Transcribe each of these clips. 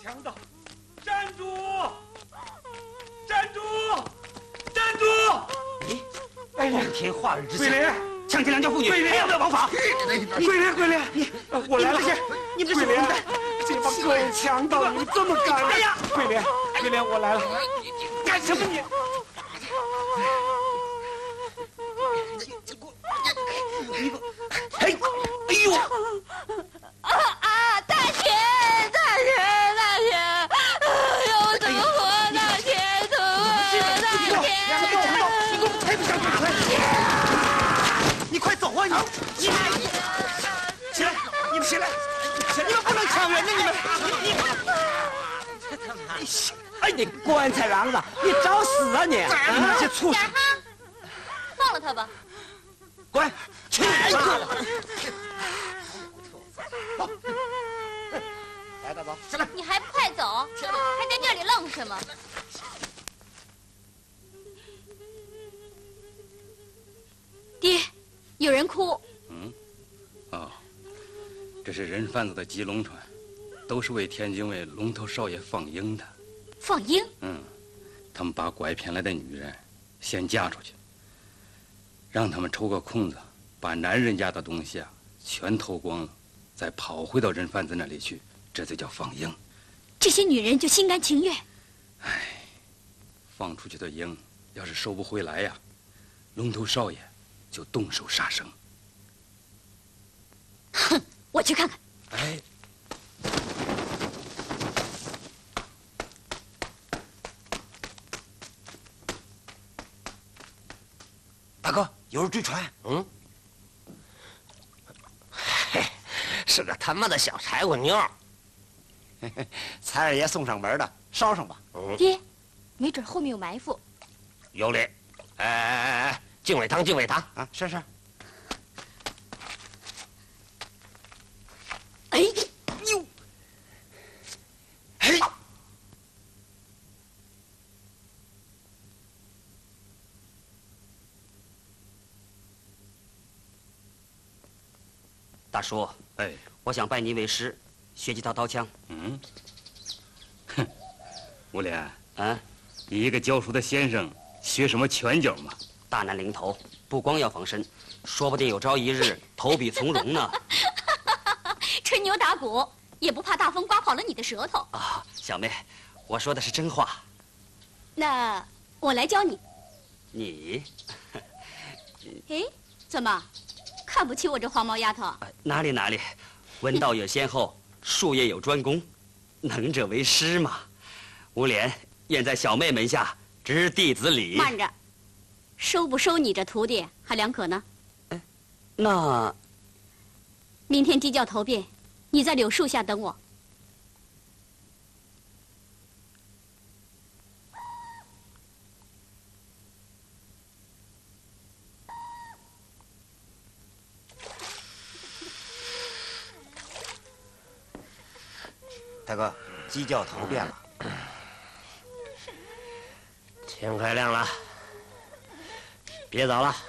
强盗！站住！站住！站住！ 你，光天化日之下， 桂莲， 强奸良家妇女，还要不要王法？ 桂莲，桂莲，我来了！ 你们这些桂莲，这帮恶人强盗，你们这么敢！哎呀，桂莲，桂莲，我来了！干什么你？ 哎呦！ 大姐，大姐，大姐！哎呦，我怎么活？大姐，怎么活？大姐！ 你给我抬不下去！你快走啊！你起来！你们起来！你们不能抢人呢！哎，你棺材瓤子，你找死啊你！你们这畜生！ 放了他吧。 滚！去你妈的！走，来，大走，起来！ 你还不快走？还在这里愣什么？爹，有人哭。 这是人贩子的吉龙船，都是为天津卫龙头少爷放鹰的。 放鹰？ 他们把拐骗来的女人先嫁出去，让他们抽个空子，把男人家的东西全偷光了，再跑回到人贩子那里去，这就叫放鹰。 这些女人就心甘情愿。 放出去的鹰要是收不回来呀，龙头少爷就动手杀生。 哼，我去看看。 哎， 大哥，有人追船。 嘿，是个他妈的小柴火妞。 财二爷送上门的，捎上吧。 爹，没准后面有埋伏。 有理。哎，敬畏堂，敬畏堂啊！是。 哎呦！嘿！ 大叔， 哎， 我想拜您为师，学几套刀枪。 哼，吴莲啊， 你一个教书的先生，学什么拳脚嘛？ 大难临头，不光要防身，说不定有朝一日投笔从戎呢。 吹牛打鼓也不怕大风刮跑了你的舌头啊！小妹，我说的是真话。 那我来教你。 你？ 哎，怎么看不起我这黄毛丫头？ 哪里，文道有先后，术业有专攻，能者为师嘛。吴莲愿在小妹门下执弟子礼。 慢着，收不收你这徒弟还两可呢。 那明天鸡叫头遍，你在柳树下等我。 大哥，鸡叫头遍了。 天快亮了，别走了。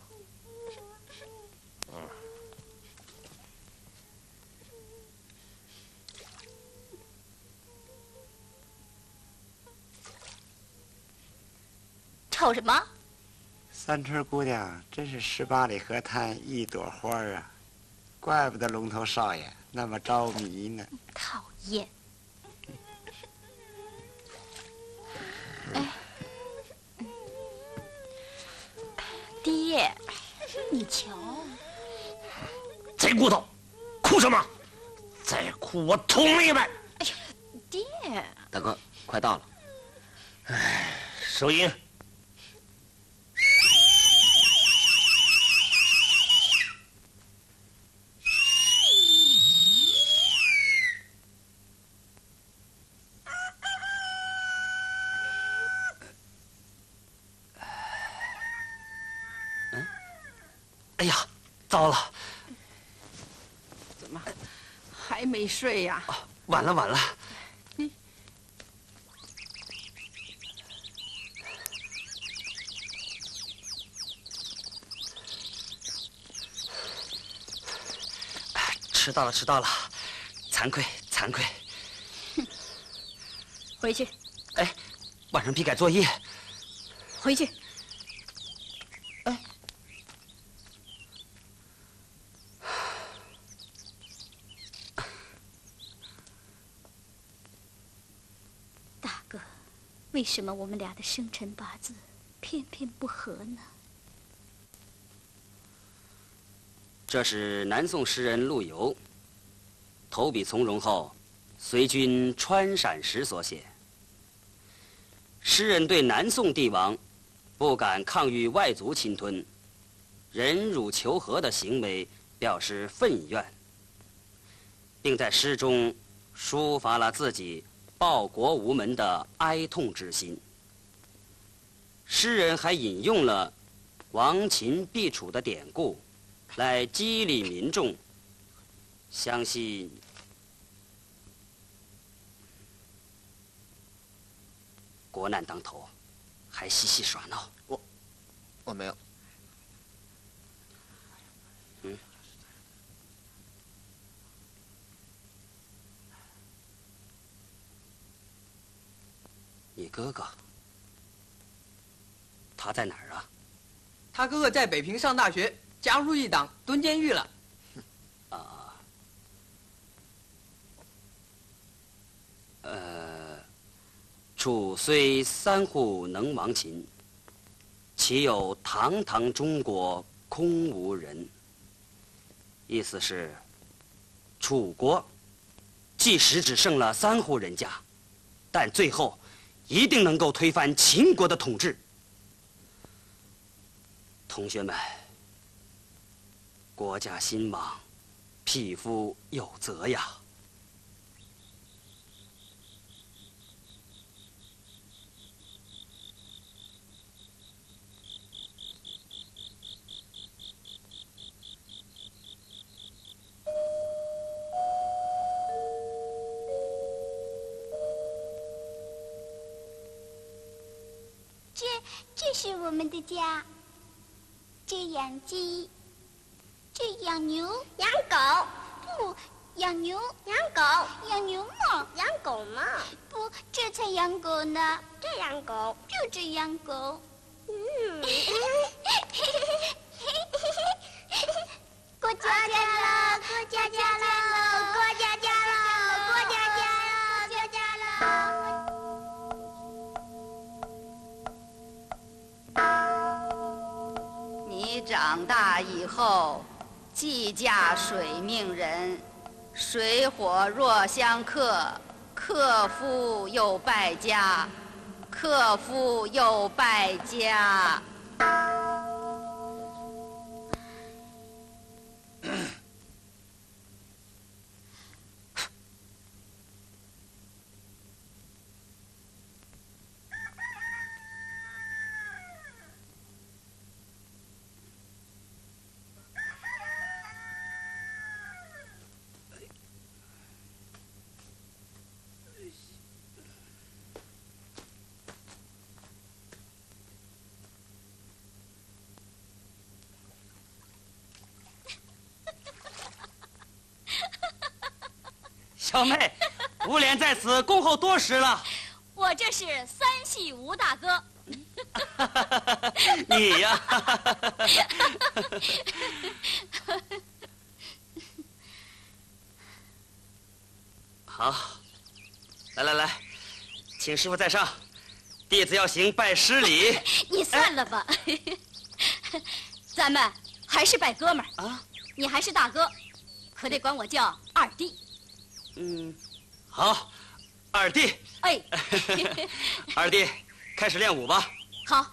瞅什么？ 三春姑娘真是18里河滩一朵花啊，怪不得龙头少爷那么着迷呢。 讨厌！哎，爹，你瞧， 贼骨头，哭什么？再哭我捅你们！ 哎呀，爹！ 大哥，快到了。 哎，收音。 哎呀，糟了！ 怎么还没睡呀？ 晚了。迟到了，惭愧。 回去。 哎，晚上批改作业。 回去。 哎。 大哥，为什么我们俩的生辰八字偏偏不合呢？ 这是南宋诗人陆游投笔从戎后，随军川陕时所写。诗人对南宋帝王不敢抗御外族侵吞、忍辱求和的行为表示愤怨，并在诗中抒发了自己报国无门的哀痛之心。诗人还引用了亡秦必楚的典故，来激励民众相信国难当头，还嬉戏耍闹。 我没有。 你哥哥，他在哪儿啊？ 他哥哥在北平上大学，加入一党，蹲监狱了。 啊。楚虽三户能亡秦，岂有堂堂中国空无人？意思是，楚国即使只剩了3户人家，但最后一定能够推翻秦国的统治。同学们，国家兴亡，匹夫有责呀！ 这是我们的家。这养鸡，这养牛， 养狗。 不，养牛， 养狗， 养牛嘛， 养狗嘛。 不，这才养狗呢。 这养狗， 就这养狗。过家家了，过家家了，过家家了，过家家了，过家了。 你长大以后，既嫁水命人，水火若相克，克夫又败家，克夫又败家。 小妹，吴莲在此恭候多时了。 我这是三系吴大哥。 你呀。好，来，请师傅在上，弟子要行拜师礼。 你算了吧，咱们还是拜哥们儿啊。你还是大哥，可得管我叫二弟。 好，二弟。 哎， 二弟，开始练武吧。 好。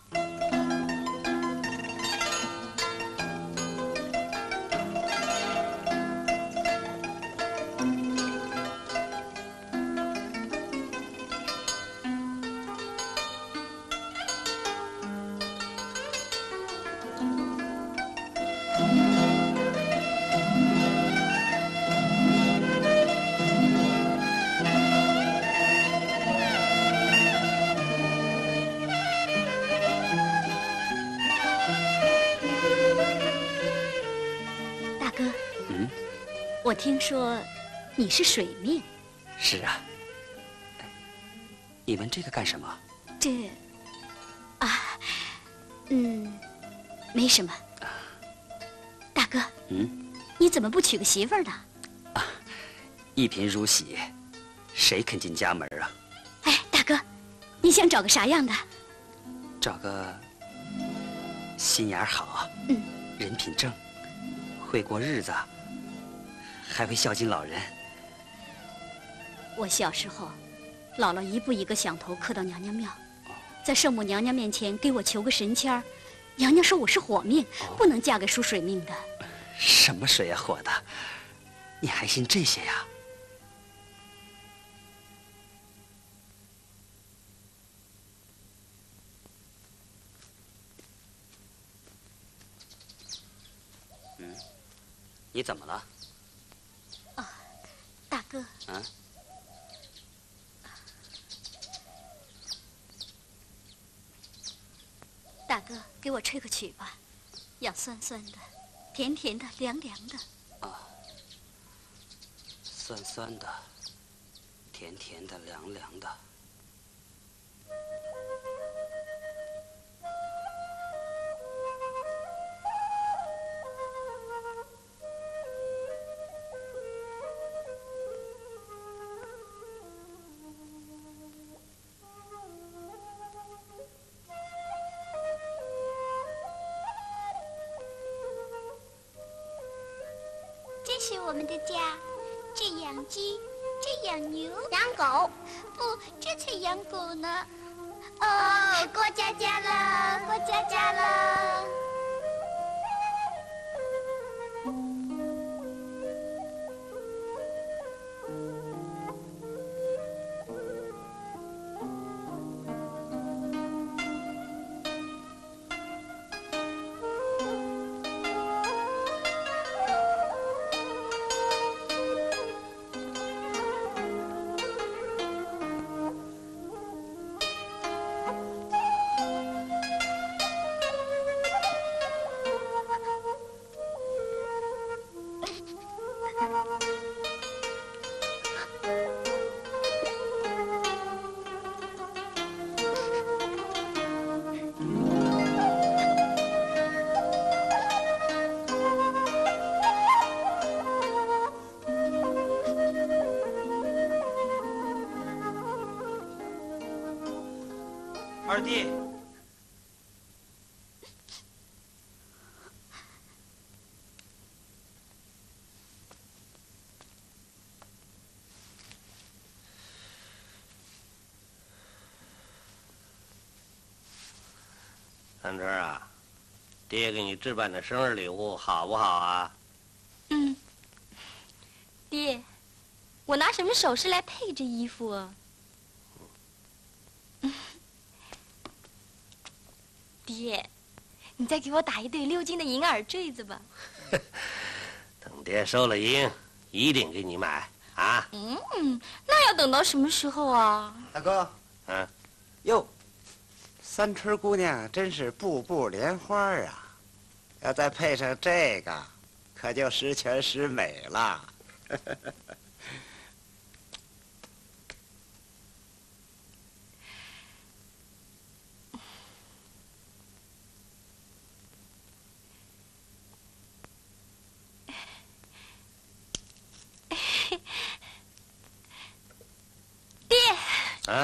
我听说你是水命。 是啊。 你问这个干什么？ 没什么。大哥，你怎么不娶个媳妇儿呢？ 一贫如洗，谁肯进家门啊？ 哎，大哥，你想找个啥样的？ 找个心眼好，人品正，会过日子，还会孝敬老人。 我小时候，姥姥一步一个响头磕到娘娘庙，在圣母娘娘面前给我求个神签儿，娘娘说我是火命，不能嫁给属水命的。 什么水呀火的，你还信这些呀？你怎么了？ 大哥。大哥，给我吹个曲吧，要酸酸的，甜甜的，凉凉的。 酸酸的，甜甜的，凉凉的。 这是我们的家，这养鸡，这养牛，养狗。不，这才养狗呢。哦，过家家了，过家家了。 二弟，三春啊，爹给你置办的生日礼物好不好啊？ 爹，我拿什么首饰来配这衣服啊？爹，你再给我打一对6斤的银耳坠子吧。 等爹收了银，一定给你买啊。 那要等到什么时候啊？ 大哥，哟，三春姑娘真是步步莲花啊！要再配上这个，可就十全十美了。 啊？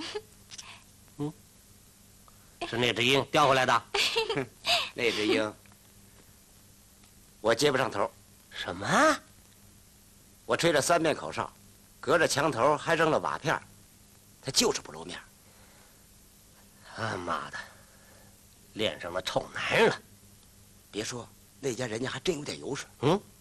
是那只鹰叼回来的？ 那只鹰，我接不上头。 什么？ 我吹了3遍口哨，隔着墙头还扔了瓦片，他就是不露面。 他妈的，脸上的臭男人了！ 别说，那家人家还真有点油水。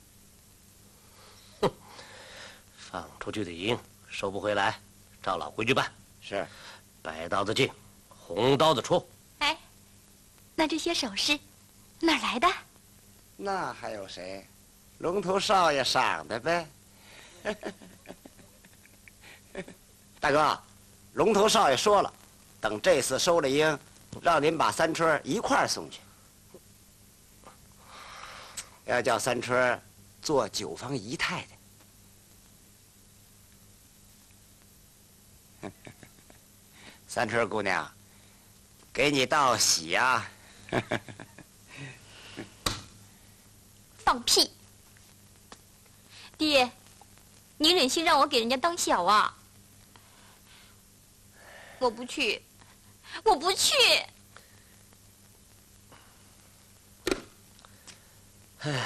哼，放出去的银收不回来，照老规矩办。 是， 白刀子进，红刀子出。 哎，那这些首饰哪儿来的？ 那还有谁？龙头少爷赏的呗。大哥，龙头少爷说了，等这次收了鹰，让您把三春一块儿送去。要叫三春做9房姨太太。 三春姑娘，给你道喜呀！ 放屁！爹，您忍心让我给人家当小啊？我不去，我不去。 唉。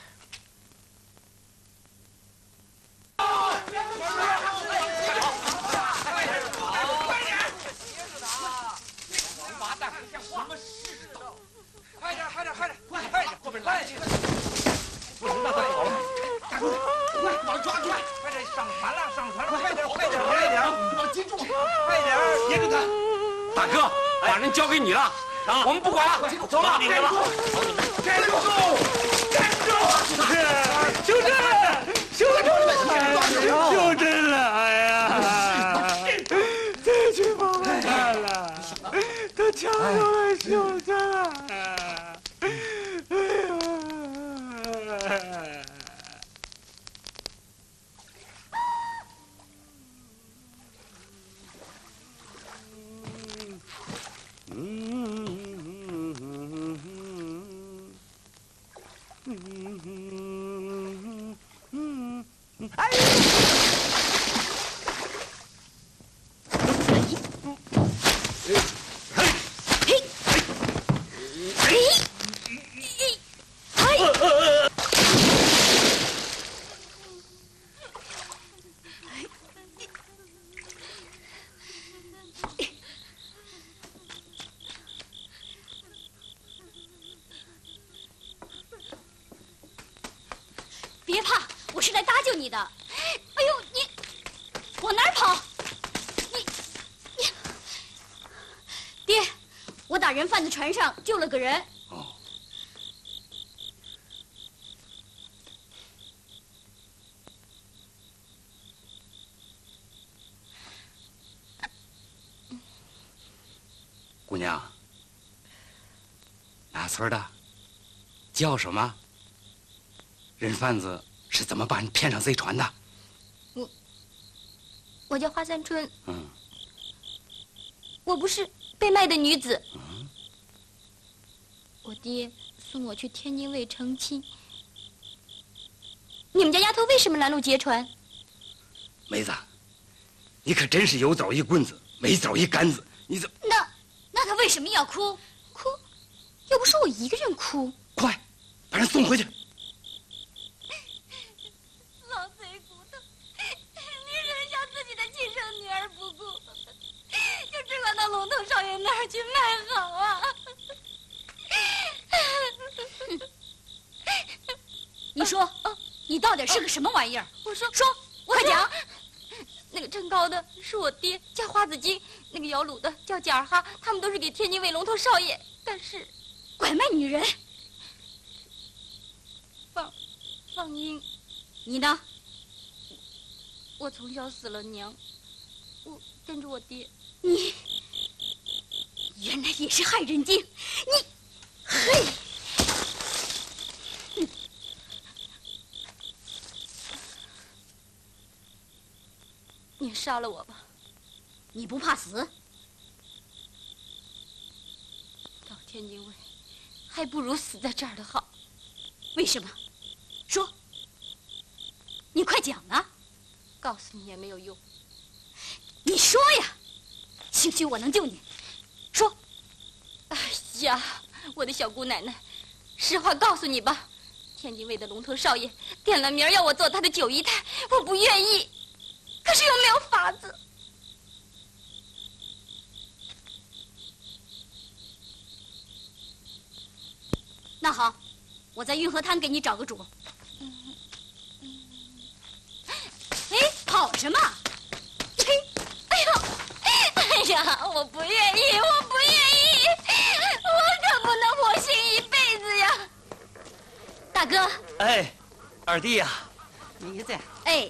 大哥，把人交给你了，啊，我们不管了，走了，你们了，站住！站住！修正！修正！修正了！哎呀，这去帮我看了，他抢走了修正了！哎呀！ 别怕，我是来搭救你的。哎呦，你往哪儿跑？你，爹，我打人贩子船上救了个人。哦。 姑娘，哪村的？叫什么？ 人贩子是怎么把你骗上贼船的？ 我叫花三春。我不是被卖的女子。我爹送我去天津卫成亲。你们家丫头为什么拦路劫船？ 梅子，你可真是有枣一棍子，没枣一杆子。你怎…… 那他为什么要哭？ 哭？又不是我一个人哭。 快，把人送回去。 女儿不顾，就只管到龙头少爷那儿去卖好啊！ 你说，你到底是个什么玩意儿？ 我说， 快讲。 那个称高的是我爹，叫花子金；那个摇橹的叫贾尔哈，他们都是给天津卫龙头少爷。但是， 拐卖女人。 放鹰， 你呢？ 我从小死了娘。 我跟着我爹， 你原来也是害人精，你，嘿， 你杀了我吧， 你不怕死？ 到天津卫，还不如死在这儿的好。 为什么？说，你快讲啊！ 告诉你也没有用。 你说呀，兴许我能救你。说。 哎呀，我的小姑奶奶，实话告诉你吧，天津卫的龙头少爷点了名要我做他的九姨太，我不愿意，可是又没有法子。 那好，我在运河滩给你找个主。哎，跑什么？ 哎呀，我不愿意，我不愿意，我可不能活幸一辈子呀！ 大哥， 哎，二弟呀， 妮子， 哎，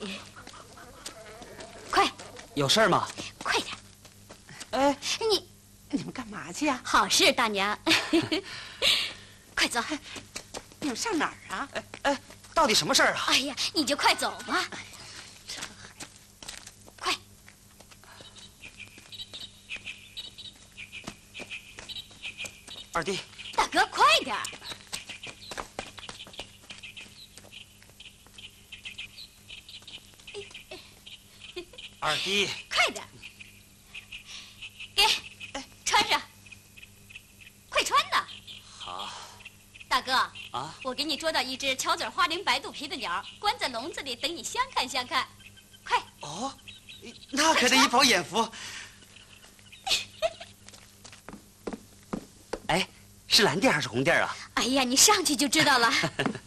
快， 有事吗？ 快点！ 哎，你们干嘛去呀？ 好事，大娘，快走！ 你们上哪儿啊？ 哎，到底什么事儿啊？ 哎呀，你就快走吧。 哎二弟， 大哥，快点儿！ 二弟， 快点儿！给，穿上，快穿呐！ 好。 大哥啊， 我给你捉到一只巧嘴花翎白肚皮的鸟，关在笼子里，等你相看相看。快！ 哦，那可得一饱眼福。哎，是蓝靛还是红靛啊？ 哎呀，你上去就知道了。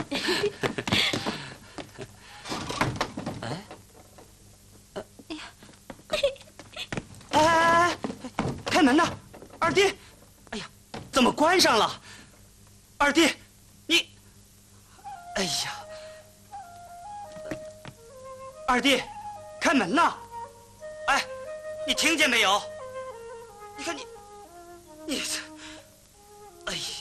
哎，开门呐，二弟！哎呀，怎么关上了？二弟，你，哎呀，二弟，开门呐！哎，你听见没有？你看你，这，哎呀，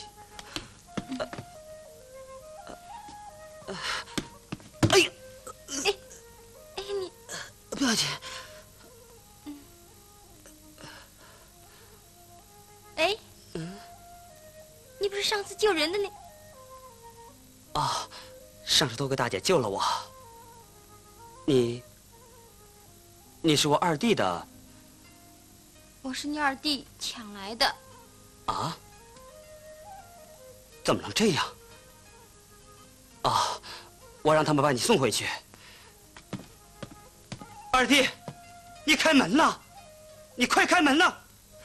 哎呀， 你不要紧。 哎，你不是上次救人的那…… 哦，上次多个大姐救了我。你是我二弟的。 我是你二弟抢来的。 啊？怎么能这样？啊，我让他们把你送回去。二弟，你开门呐！你快开门呐！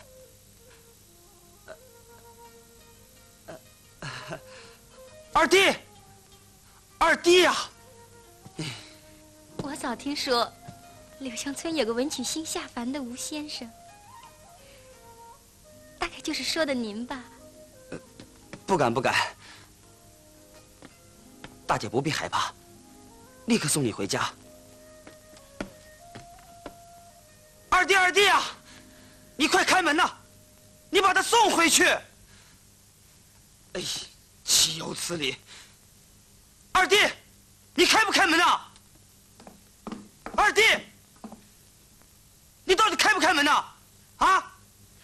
二弟，二弟呀！ 我早听说，柳乡村有个文曲星下凡的吴先生，大概就是说的您吧？ 不敢不敢，大姐不必害怕，立刻送你回家。二弟，二弟啊，你快开门呐！你把他送回去。哎呀，岂有此理！二弟，你开不开门呐？二弟，你到底开不开门呐？啊？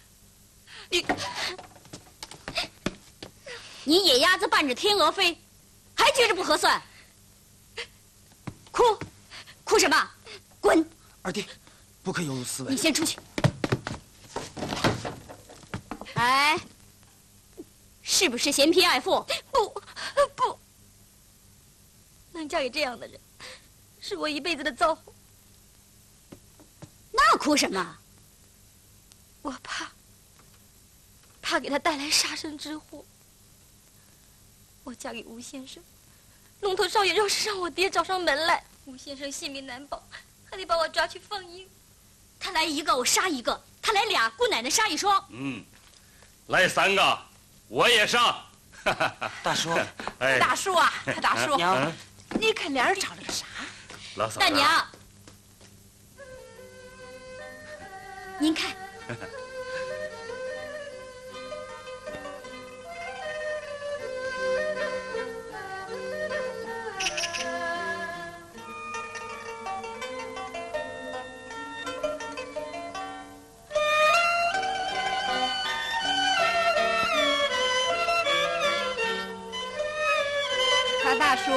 你野鸭子伴着天鹅飞，还觉着不合算？哭什么？滚！ 二弟，不可有辱斯文。 你先出去。哎，是不是嫌贫爱富？ 不，能嫁给这样的人，是我一辈子的造化。 那哭什么？ 我怕给他带来杀身之祸。我嫁给吴先生，龙头少爷要是让我爹找上门来，吴先生性命难保，还得把我抓去放鹰。 他来一个我杀一个，他来俩姑奶奶杀一双。 来3个我也上。 大叔， 哎， 大叔啊，大叔， 娘， 你看脸找了个啥？ 老嫂子， 大娘，您看。 大叔，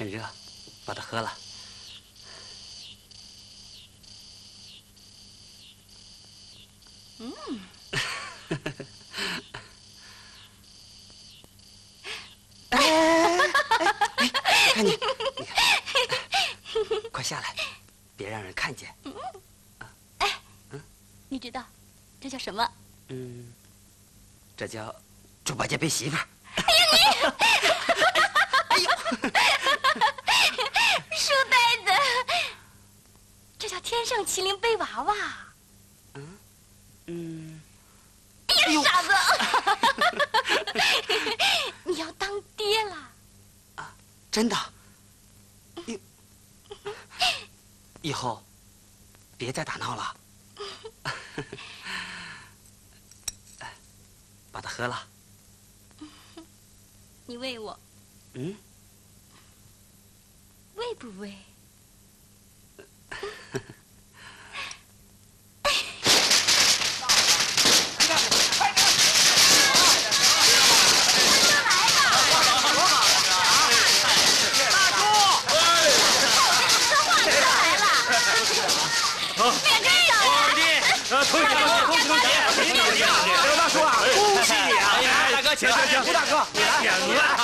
趁热，把它喝了。看你，快下来，别让人看见。 你知道这叫什么？ 这叫猪八戒背媳妇儿。 书呆子，这叫天上麒麟背娃娃。哎呀，傻子，你要当爹了？ 真的？以后别再打闹了。把它喝了。 你喂我？喂不喂？ 刘大叔啊，恭喜你啊！大哥，请，吴大哥，你来，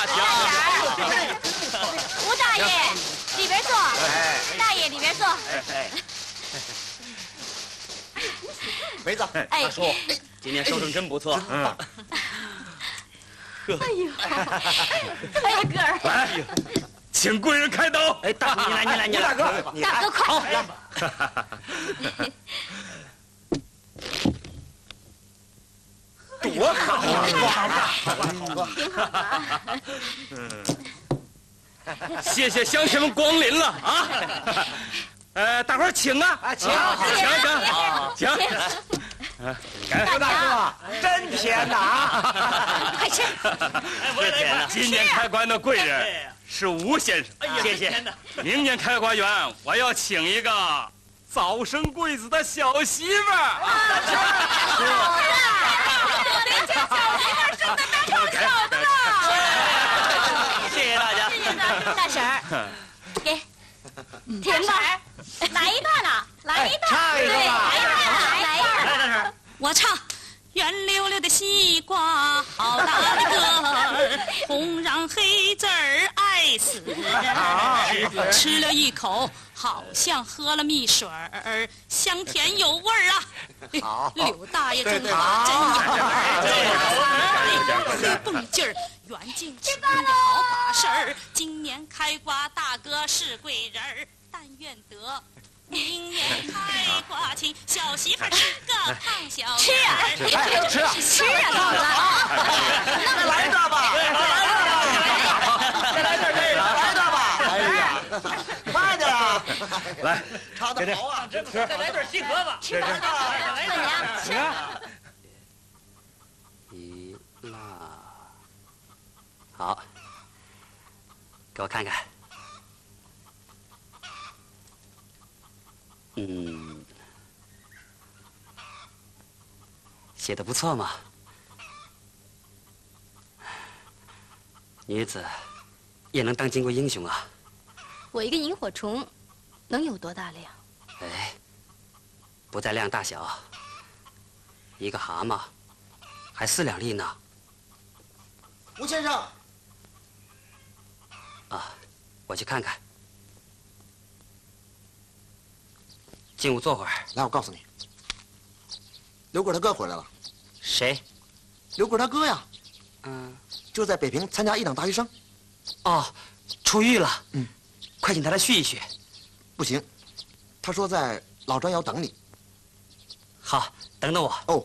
吴大爷，里边坐。大爷，里边坐。 梅子，大叔， 今天收成真不错。 哎呦，哎呀，哥儿， 来，请贵人开刀。 哎，大叔，你来， 大哥， 大哥快。 多好啊！ 挺好的啊。 谢谢乡亲们光临了啊！大伙儿请啊！ 请， 刘大哥，真甜呐！ 快吃！ 今年开关的贵人是吴先生， 谢谢。 明年开花园我要请一个早生贵子的小媳妇儿。 这小媳妇生的那够巧的了。 谢谢大家。 大婶儿，给，甜吧，来一段啊，来一段， 唱一个吧， 来一段， 来，大婶。 我唱。圆溜溜的西瓜，好大的个儿，红瓤黑籽儿爱死人。吃了一口，好像喝了蜜水儿，香甜有味儿啊。刘大爷真好，真有味儿，蹦劲儿，圆劲挺的好把式儿。今年开瓜大哥是贵人儿，但愿得。明年开挂亲，小媳妇是个胖小吃啊，吃啊，老子再来一段吧，再来段吧，哎呀，快点啊！ 来， 唱得好啊，真再来段西河吧。 吃来吃。 一辣，好，给我看看。写的不错嘛。女子也能当巾帼英雄啊。 我一个萤火虫，能有多大量？ 哎，不在量大小，一个蛤蟆还4两利呢。 吴先生， 啊，我去看看。进屋坐会儿。 来，我告诉你，刘贵他哥回来了。 谁？ 刘贵他哥呀。就在北平参加一等大学生。 哦，出狱了。快请他来叙一叙。 不行，他说在老砖窑等你。 好，等等我。 哦。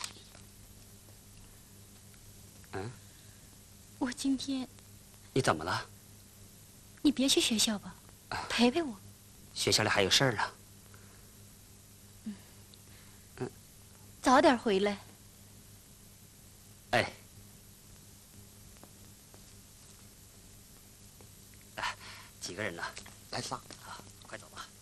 我今天。 你怎么了？ 你别去学校吧，陪陪我。 学校里还有事儿呢。 早点回来。 哎，几个人呢？ 来仨。 好，快走吧。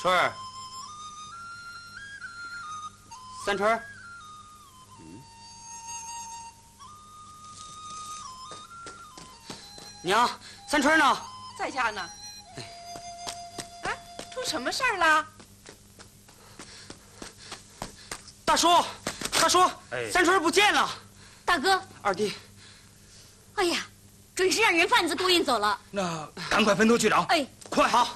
春儿，三春儿，娘，三春呢？ 在家呢。哎，出什么事儿了？ 大叔，三春不见了。 大哥， 二弟， 哎呀，准是让人贩子勾引走了。 那赶快分头去找。 哎， 快好。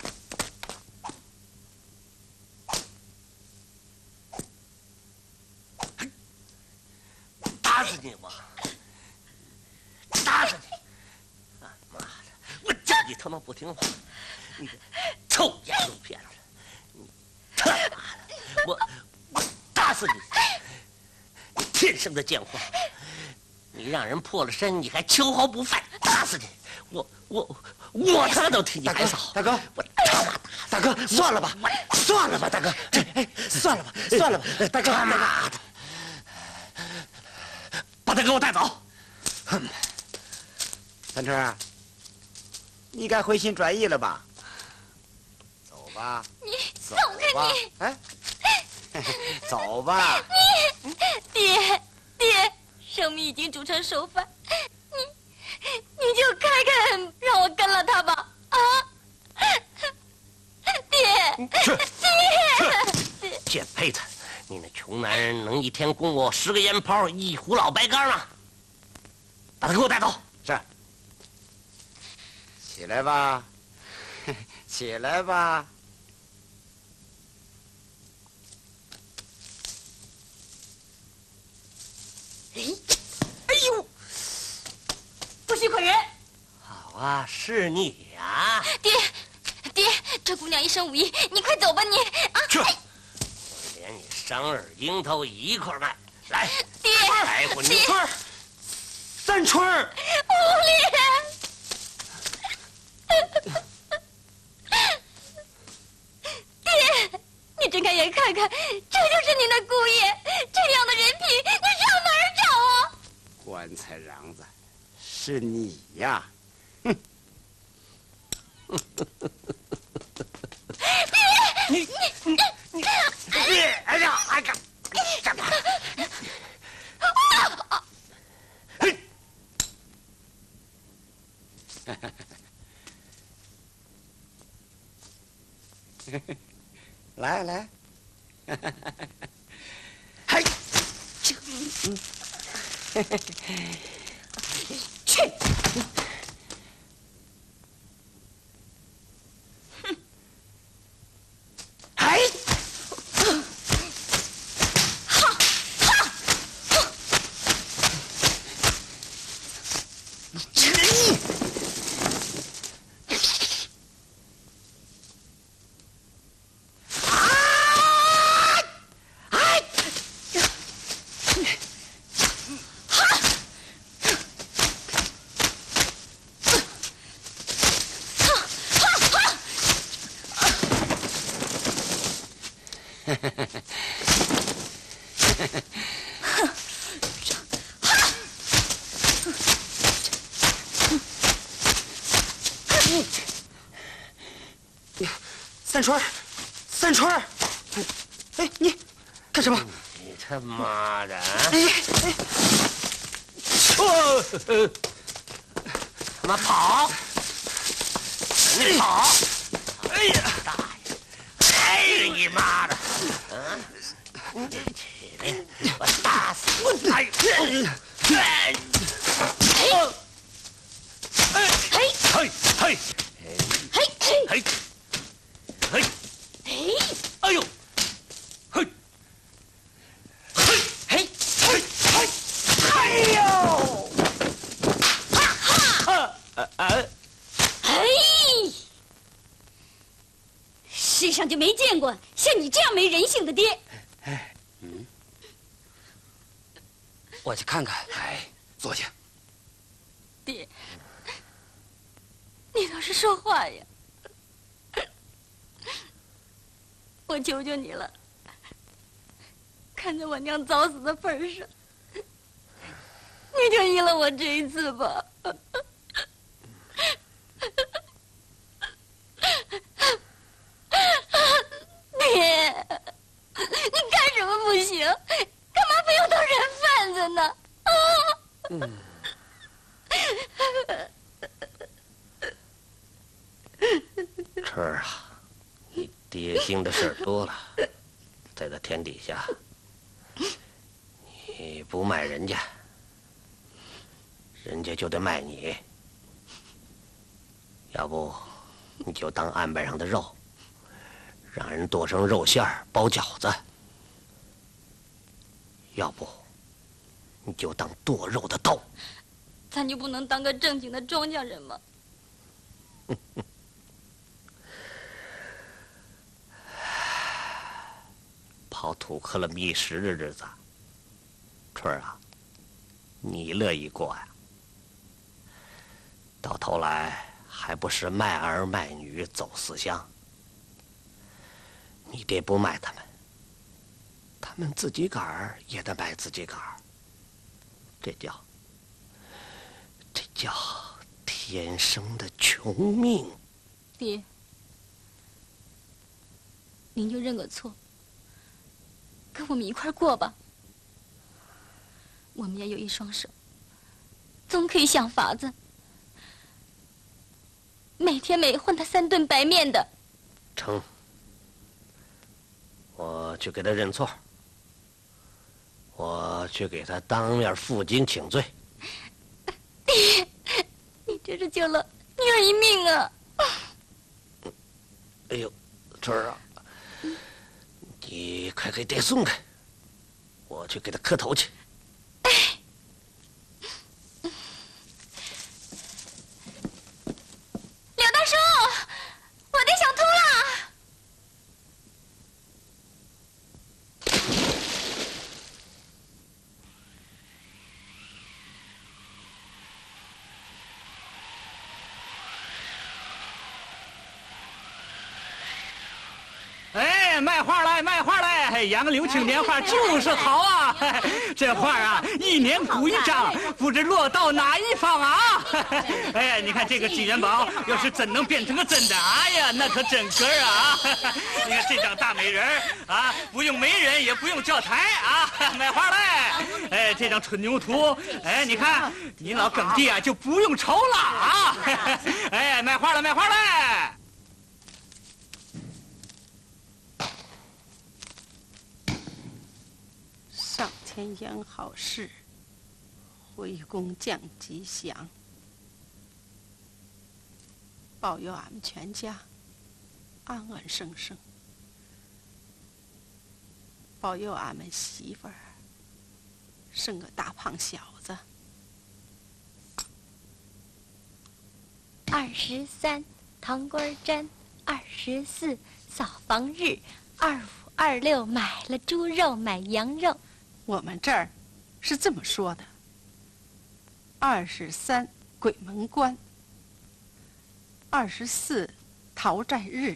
打死你我！打死你！啊妈的！我叫你他妈不听话，你个臭眼路片子！你他妈的！我打死你！你天生的贱货！你让人破了身，你还秋毫不犯，打死你！我他妈都替你还嫂！ 大哥， 我他妈大哥，算了吧，大哥，算了吧，大哥，妈的！把他给我带走！ 三春，你该回心转意了吧？走吧， 你走开你！ 哎，走吧。 爹，生米已经煮成熟饭，你就开开让我跟了他吧！啊，爹， 爹，贱胚子！你那穷男人能一天供我10个烟泡，1壶老白干吗？把他给我带走。 是。起来吧，起来吧。 哎呦，不许可人！ 好啊，是你呀！ 爹，这姑娘一身武艺，你快走吧你！啊， 去。连你双耳樱桃一块卖，来， 爹， 来滚牛春儿，三春儿， 无脸！爹，你睁开眼看看，这就是你那姑爷，这样的人品，你上哪儿找啊？ 棺材瓤子，是你呀！哼！ 你！ 哎呀，还敢干嘛？ 来， 嘿， 去！ 三春儿，哎，你干什么？ 你他妈的！他妈跑！你跑！哎呀，大爷！哎你妈的！你起来，我打死你！哎呦！哎呦！嘿！哎呦！ 世上就没见过像你这样没人性的爹。 我去看看。 哎，坐下。 爹，你倒是说话呀！我求求你了，看在我娘早死的份上，你就依了我这一次吧。 行，干嘛非要当人贩子呢？ 春儿啊，你爹经的事儿多了，在这天底下，你不卖人家，人家就得卖你。要不，你就当案板上的肉，让人剁成肉馅儿包饺子；要不，你就当剁肉的刀。 咱就不能当个正经的庄稼人吗？ 跑土坷了觅食的日子，春儿啊，你乐意过呀？到头来还不是卖儿卖女走四乡？你爹不卖他们，他们自己个儿也得卖自己个儿。这叫天生的穷命。 爹，您就认个错，跟我们一块儿过吧。我们也有一双手，总可以想法子，每天每换他3顿白面的。 成，我去给他认错，我去给他当面负荆请罪。 爹，你这是救了女儿一命啊！ 哎呦，春儿啊，你快给爹松开，我去给他磕头去。 柳大叔，我爹想吐了。 哎，卖画来，卖画来！杨柳青年画就是好啊！这画啊，1年补1张，不知落到哪一方啊！哎，你看这个金元宝，要是真能变成个真的，哎呀，那可真个儿啊！你看这张大美人儿啊，不用媒人，也不用教台啊！卖画来！哎，这张春牛图，哎，你看你老耕地啊，就不用愁了啊！哎，卖画了，卖画来！ 上天言好事，回宫降吉祥，保佑俺们全家安安生生，保佑俺们媳妇儿生个大胖小子。 23糖瓜粘，24扫房日，25、26买了猪肉买羊肉。 我们这儿是这么说的：23鬼门关，24讨债日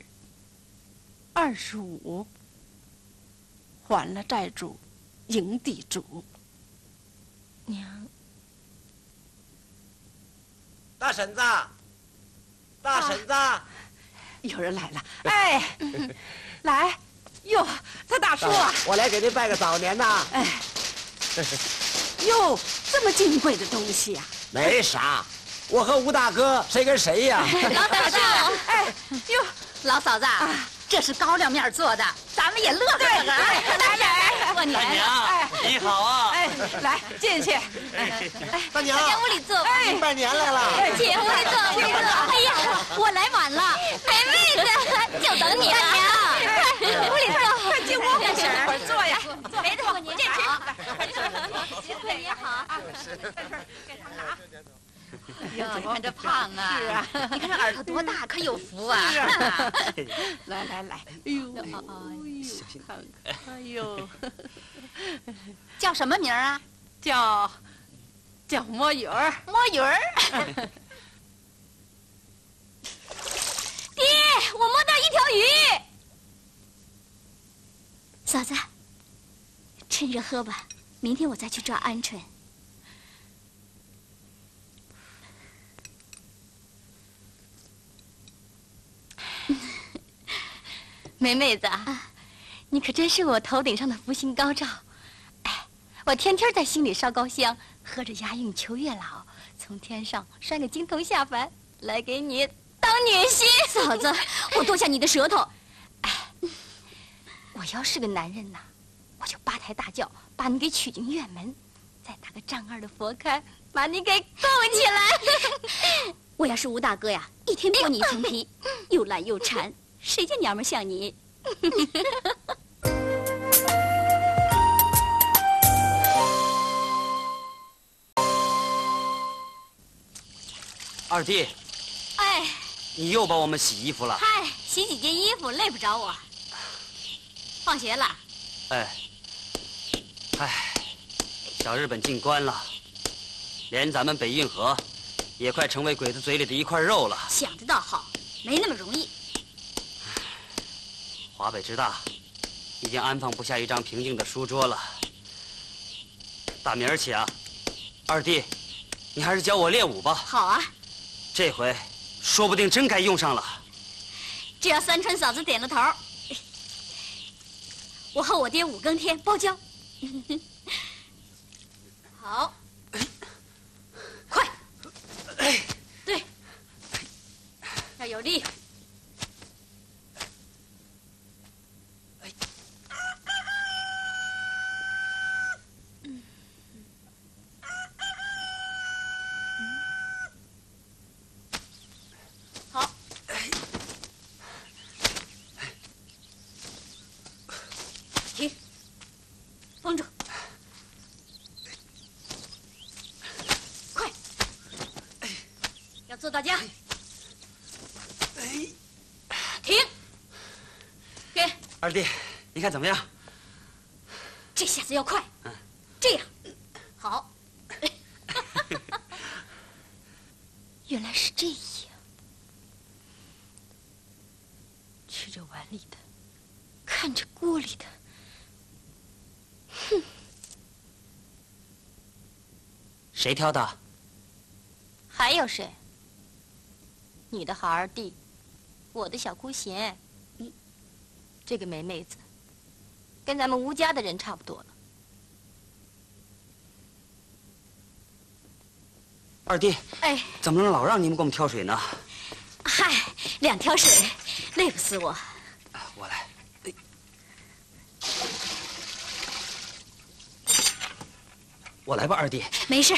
，25还了债主迎地主。 娘， 大婶子，大婶子， 有人来了！哎，来，哟，他大叔啊， 我来给您拜个早年呐！ 哎，哟，这么金贵的东西呀！ 没啥，我和吴大哥谁跟谁呀？ 老大叔， 哎，哟， 老嫂子，这是高粱面做的，咱们也乐呵乐呵。来，过年了， 你好啊！ 哎，来进去。 大娘， 进屋里坐。 您拜年来了。 姐，屋里坐，屋里坐。哎呀，我来晚了，没妹子，就等你了。快，屋里坐， 快进屋，快婶儿，坐呀， 没得过年好， 过年好。 给他们拿。 哟，你看这胖啊！ 是啊， 你看这耳朵多大，可有福啊！ 来，哎呦，小心看看，哎呦， 叫什么名啊？ 叫摸鱼儿， 摸鱼儿。 爹，我摸到1条鱼。 嫂子，趁热喝吧，明天我再去抓鹌鹑。 梅妹子，你可真是我头顶上的福星高照， 我天天在心里烧高香，喝着押韵求月老，从天上拴个金童下凡，来给你当女婿。 嫂子，我剁下你的舌头。 哎，我要是个男人呐，我就八抬大轿把你给娶进院门，再打个丈二的佛龛，把你给供起来。 我要是吴大哥呀，一天剥你一层皮，又懒又馋，谁家娘们像你？ 二弟， 哎， 你又帮我们洗衣服了？ 嗨，洗几件衣服累不着我。放学了。 哎，小日本进关了，连咱们北运河也快成为鬼子嘴里的一块肉了。 想得倒好，没那么容易。 华北之大，已经安放不下一张平静的书桌了。打明儿起啊，二弟，你还是教我练武吧。 好啊。 这回说不定真该用上了。 只要三春嫂子点了头，我和我爹5更天包教。好，快，对，要有力。好，停，绷住。要做到家。停！给二弟，你看怎么样？ 这下子要快。这样，好。 原来是这样，吃着碗里的，看着锅里的，哼！ 谁挑的？ 还有谁？你的好二弟，我的小姑贤。这个梅妹子，跟咱们吴家的人差不多了。 二弟， 哎， 怎么能老让你们给我们挑水呢？ 嗨，2挑水，累不死我。 我来。我来吧，二弟。 没事。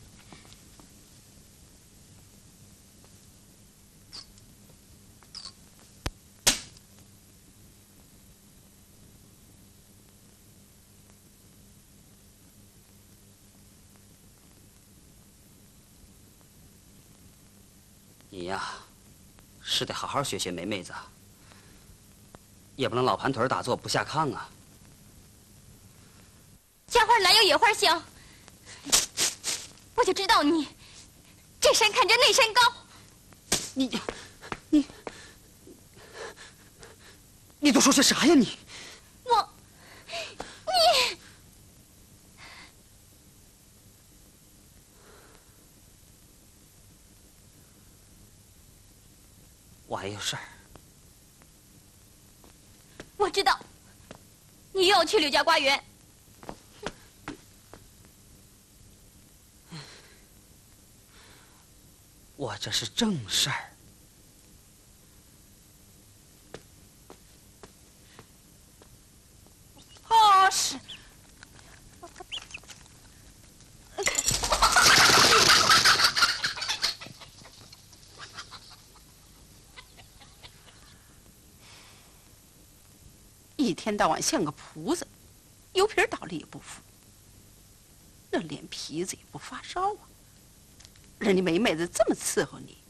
你呀，是得好好学学梅妹子，也不能老盘腿打坐不下炕啊。 家花难有野花香，我就知道你这山看着那山高。 你都说些啥呀你？ 你。 我还有事儿。 我知道，你又要去柳家瓜园。 我这是正事儿。 是。一天到晚像个痍子，油皮倒了也不服，那脸皮子也不发烧啊！人家梅妹子这么伺候你，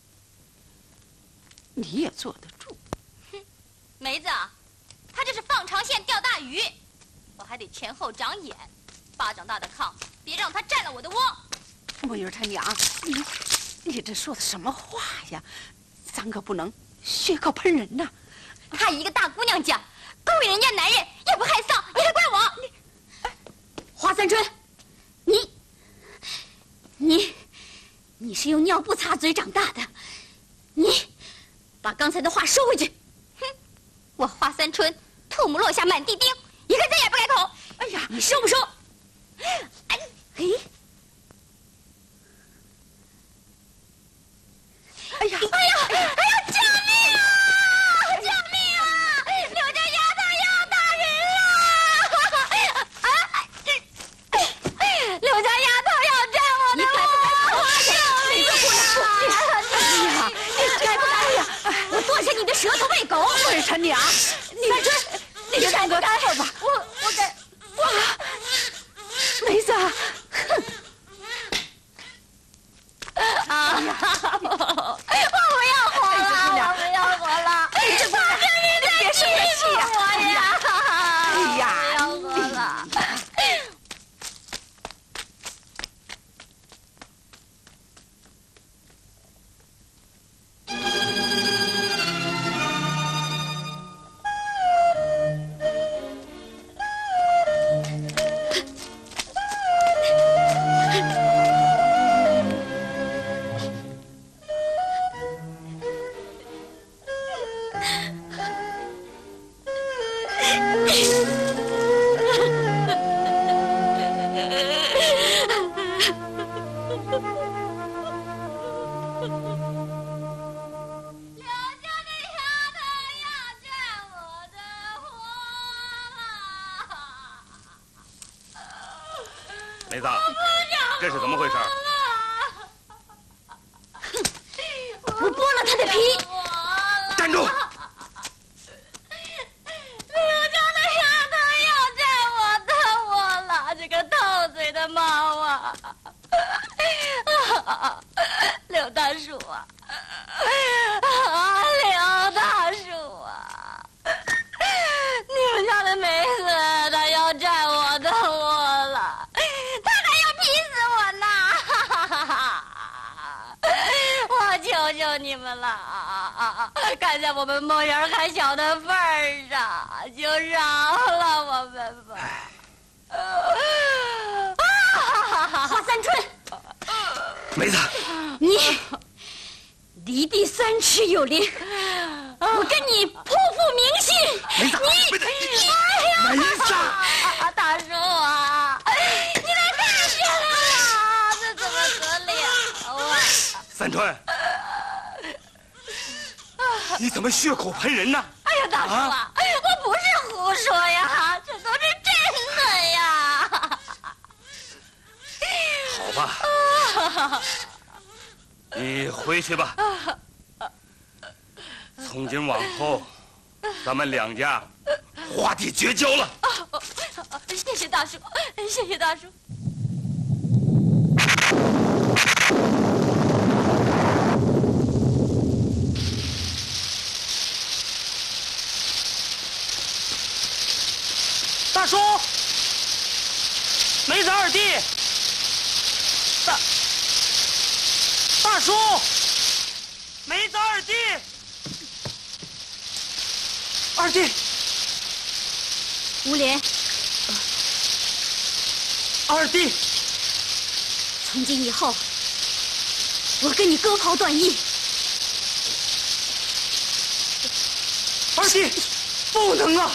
你也坐得住？ 哼，梅子，他这是放长线钓大鱼，我还得前后长眼，巴掌大的炕，别让他占了我的窝。 梅儿他娘，你这说的什么话呀？咱可不能血口喷人呐！ 她一个大姑娘家。勾引人家男人也不害臊，你还怪我？ 华三春，你是用尿布擦嘴长大的，你把刚才的话收回去。 哼，我华三春吐沫落下满地钉，一个字也不改口。 哎呀， 你收不收？ 哎， 哎呀！哎呀！哎呀！救命啊！救命啊！刘家丫头要打人了！刘家丫头要占我的窝！ 哪个姑娘？你该不该呀？我剁下你的舌头喂狗！我是陈娘，三春，你就让个待会儿吧。我该梅子，哼！ 啊！我不要活了！我不要活了！ 你别生个气呀！ 哎呀！不要活了！ 梅子，这是怎么回事？ 我剥了他的皮！ 站住！ 刘家的丫头要占我的窝了，这个偷嘴的猫啊！刘大叔啊！刘大叔啊！你们家的梅子她要占我的窝了，她还要逼死我呢！我求求你们了，看在我们梦圆还小的份儿上，就饶了我们吧。 花三春， 梅子， 你离地三尺有灵，我跟你剖腹明心。 梅子，梅子， 大叔啊，你来看见了啊，这怎么得了啊？ 三春，你怎么血口喷人呢？ 哎呀，大叔啊，我不是胡说呀，这都是真的呀。 好吧，你回去吧。从今往后，咱们两家划地绝交了。 谢谢大叔，谢谢大叔。 大叔，梅子二弟，大叔，梅子二弟，二弟， 吴莲， 二弟， 从今以后，我跟你割袍断义。 二弟，不能啊！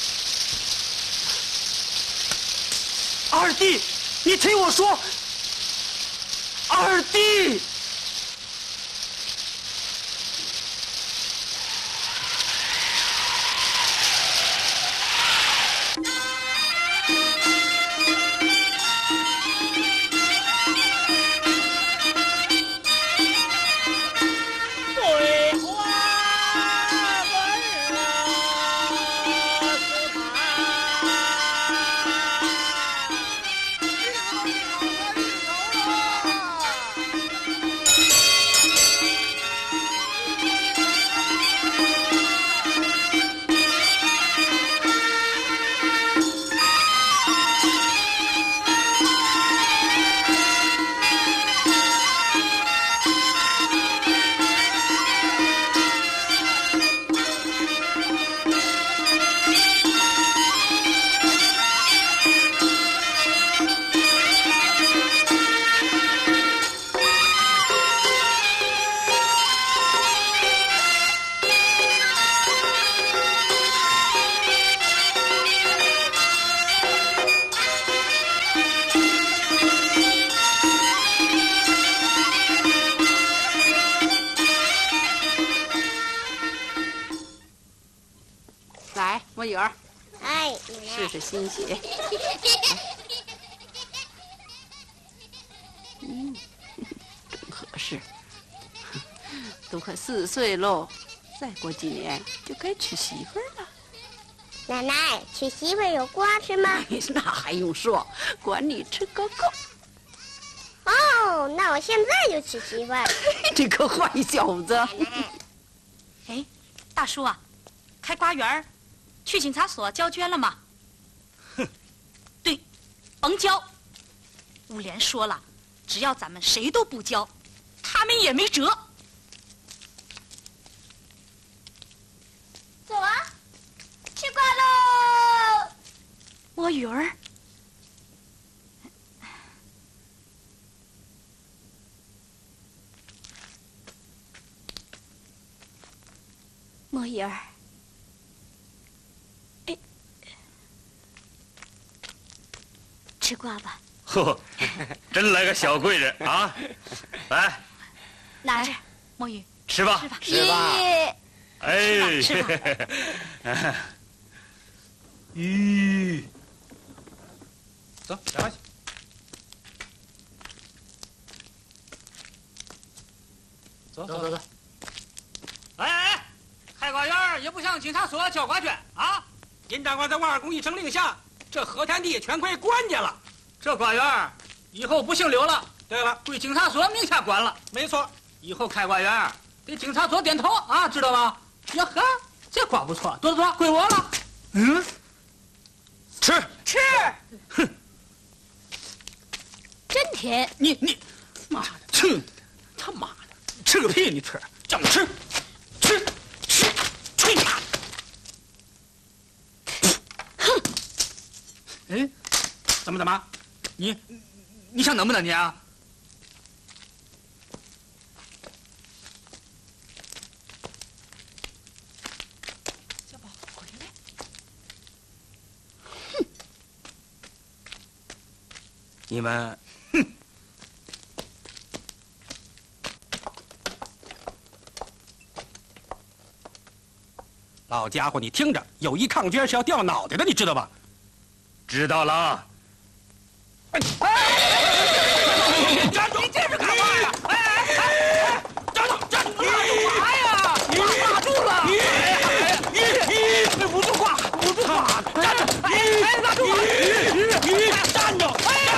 二弟，你听我说，二弟。 儿， 哎， 试试新鞋。真合适。都快4岁喽，再过几年就该娶媳妇儿了。 奶奶，娶媳妇儿有瓜吃吗？ 那还用说，管你吃个够。 哦，那我现在就娶媳妇儿。 这个坏小子！ 哎，大叔啊，开瓜园去警察所交捐了吗？哼，对，甭交。吴莲说了，只要咱们谁都不交，他们也没辙。 走啊，吃瓜喽！ 摸鱼儿。 莫言儿，哎，吃瓜吧。 呵，真来个小贵人啊！来， 拿着， 摸鱼， 吃吧， 吃吧。 哎， 吃吧。 咦，走，拿去。 走。哎，开瓜园也不向警察所交瓜捐啊！尹长官在王二公一声令下，这河田地全归官家了。这瓜园以后不姓刘了。对了，归警察所名下管了。没错，以后开瓜园得警察所点头啊，知道吗？呀呵，这瓜不错，多，归我了。嗯，吃。 哼，真甜。 你，妈的，去，他妈的，吃个屁！你吃，叫你吃。去你妈！哼！哎，怎么？你想能不能你啊？ 小宝，回来！ 哼！你们，哼！老家伙，你听着，有一抗捐是要掉脑袋的，你知道吧？ 知道了。 站住！你这是干嘛呀？哎！站住！干嘛呀？挂住了！你捂住挂！站住！哎，拉住！站住！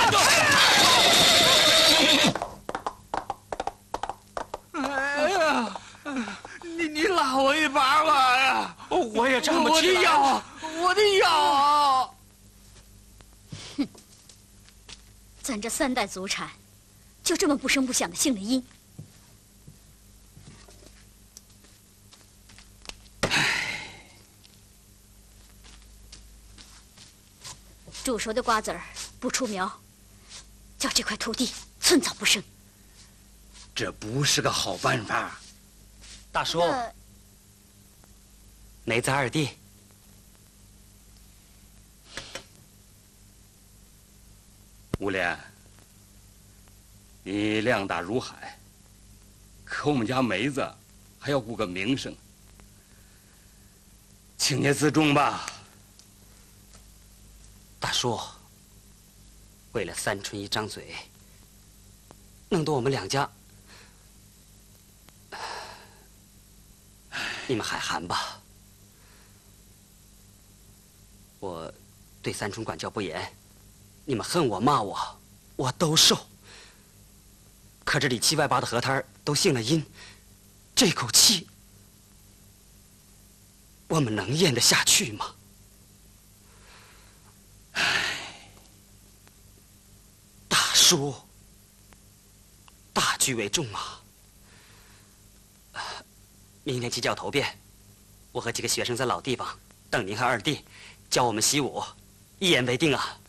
哎呀！你拉我一把吧呀！我也站不起来。我的腰！ 哼，咱这3代祖产，就这么不声不响的姓了殷。煮熟的瓜子儿不出苗，叫这块土地寸草不生。 这不是个好办法。 大叔，梅子二弟， 吴莲，你量大如海，可我们家梅子还要顾个名声，请你自重吧。 大叔，为了三春一张嘴，弄得我们两家，你们海涵吧。我对三春管教不严，你们恨我骂我，我都受。可这里7外8的河滩都姓了殷，这口气，我们能咽得下去吗？大叔，大局为重啊！明天鸡叫头遍，我和几个学生在老地方等您和二弟教我们习武，一言为定啊！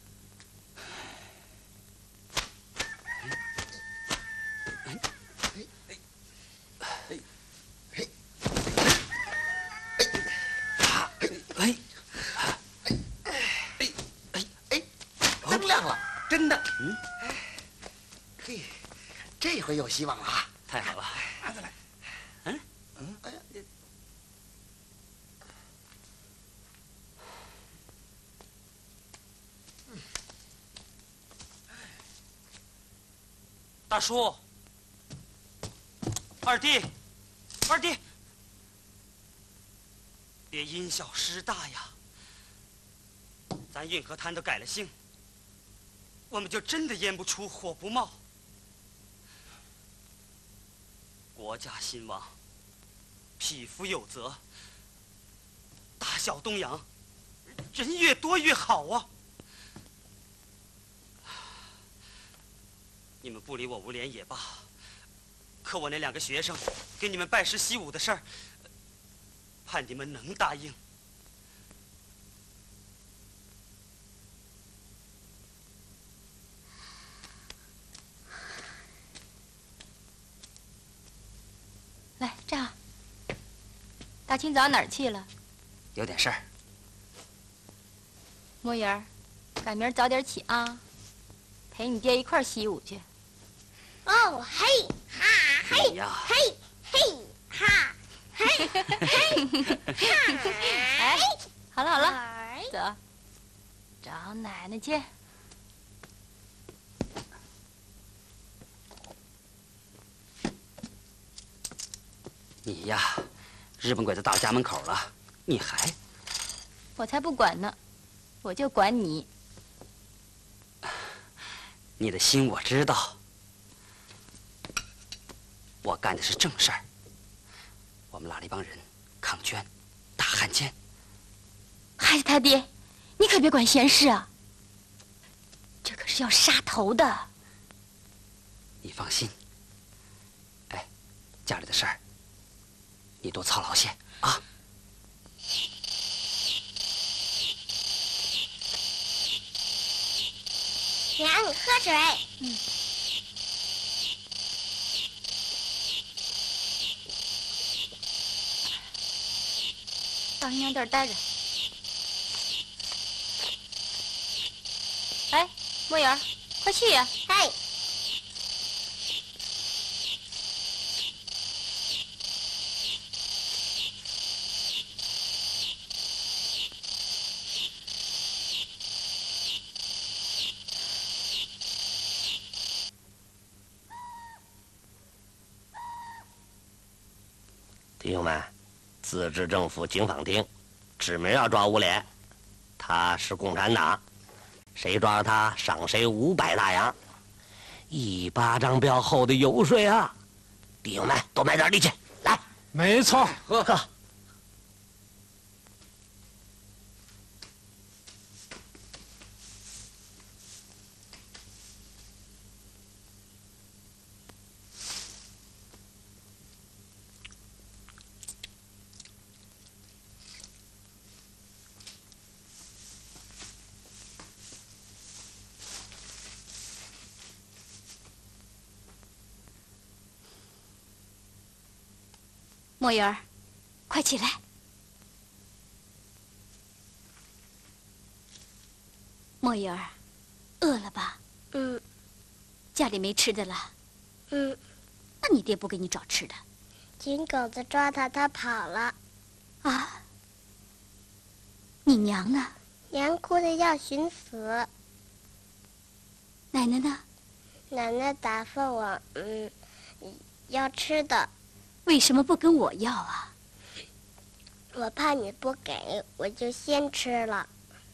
灯亮了， 真的。 嘿，这回有希望了啊！ 太好了， 拿过来。哎呀， 大叔，二弟，二弟，别因小失大呀！咱运河滩都改了姓，我们就真的烟不出火不冒。国家兴亡，匹夫有责。大小东洋，人越多越好啊！你们不理我无脸也罢，可我那2个学生给你们拜师习武的事儿，盼你们能答应。 来，站好。大清早哪儿去了？ 有点事儿。 墨鱼儿，赶明儿早点起啊，陪你爹一块儿习武去。 哦，嘿哈嘿嘿嘿哈嘿嘿哈！ 哎，好了好了，走，找奶奶去。 你呀，日本鬼子到家门口了，你还…… 我才不管呢，我就管你。 你的心我知道，我干的是正事儿。我们拉了一帮人抗捐，打汉奸。 孩子他爹，你可别管闲事啊，这可是要杀头的。 你放心。哎，家里的事儿，你多操劳些啊。 娘，喝水。 到阴凉地儿待着。哎，墨鱼儿，快去呀！ 嗨。 弟兄们，自治政府警坊厅指明要抓吴连，他是共产党，谁抓了他，赏谁500大洋，1巴掌标厚的油水啊！弟兄们，多卖点力气，来。 没错， 喝。 墨鱼儿，快起来！墨鱼儿，饿了吧？家里没吃的了？那你爹不给你找吃的？ 金狗子抓他，他跑了。 啊？你娘呢？ 娘哭着要寻死。 奶奶呢？ 奶奶打发我，要吃的。 为什么不跟我要啊？ 我怕你不给，我就先吃了。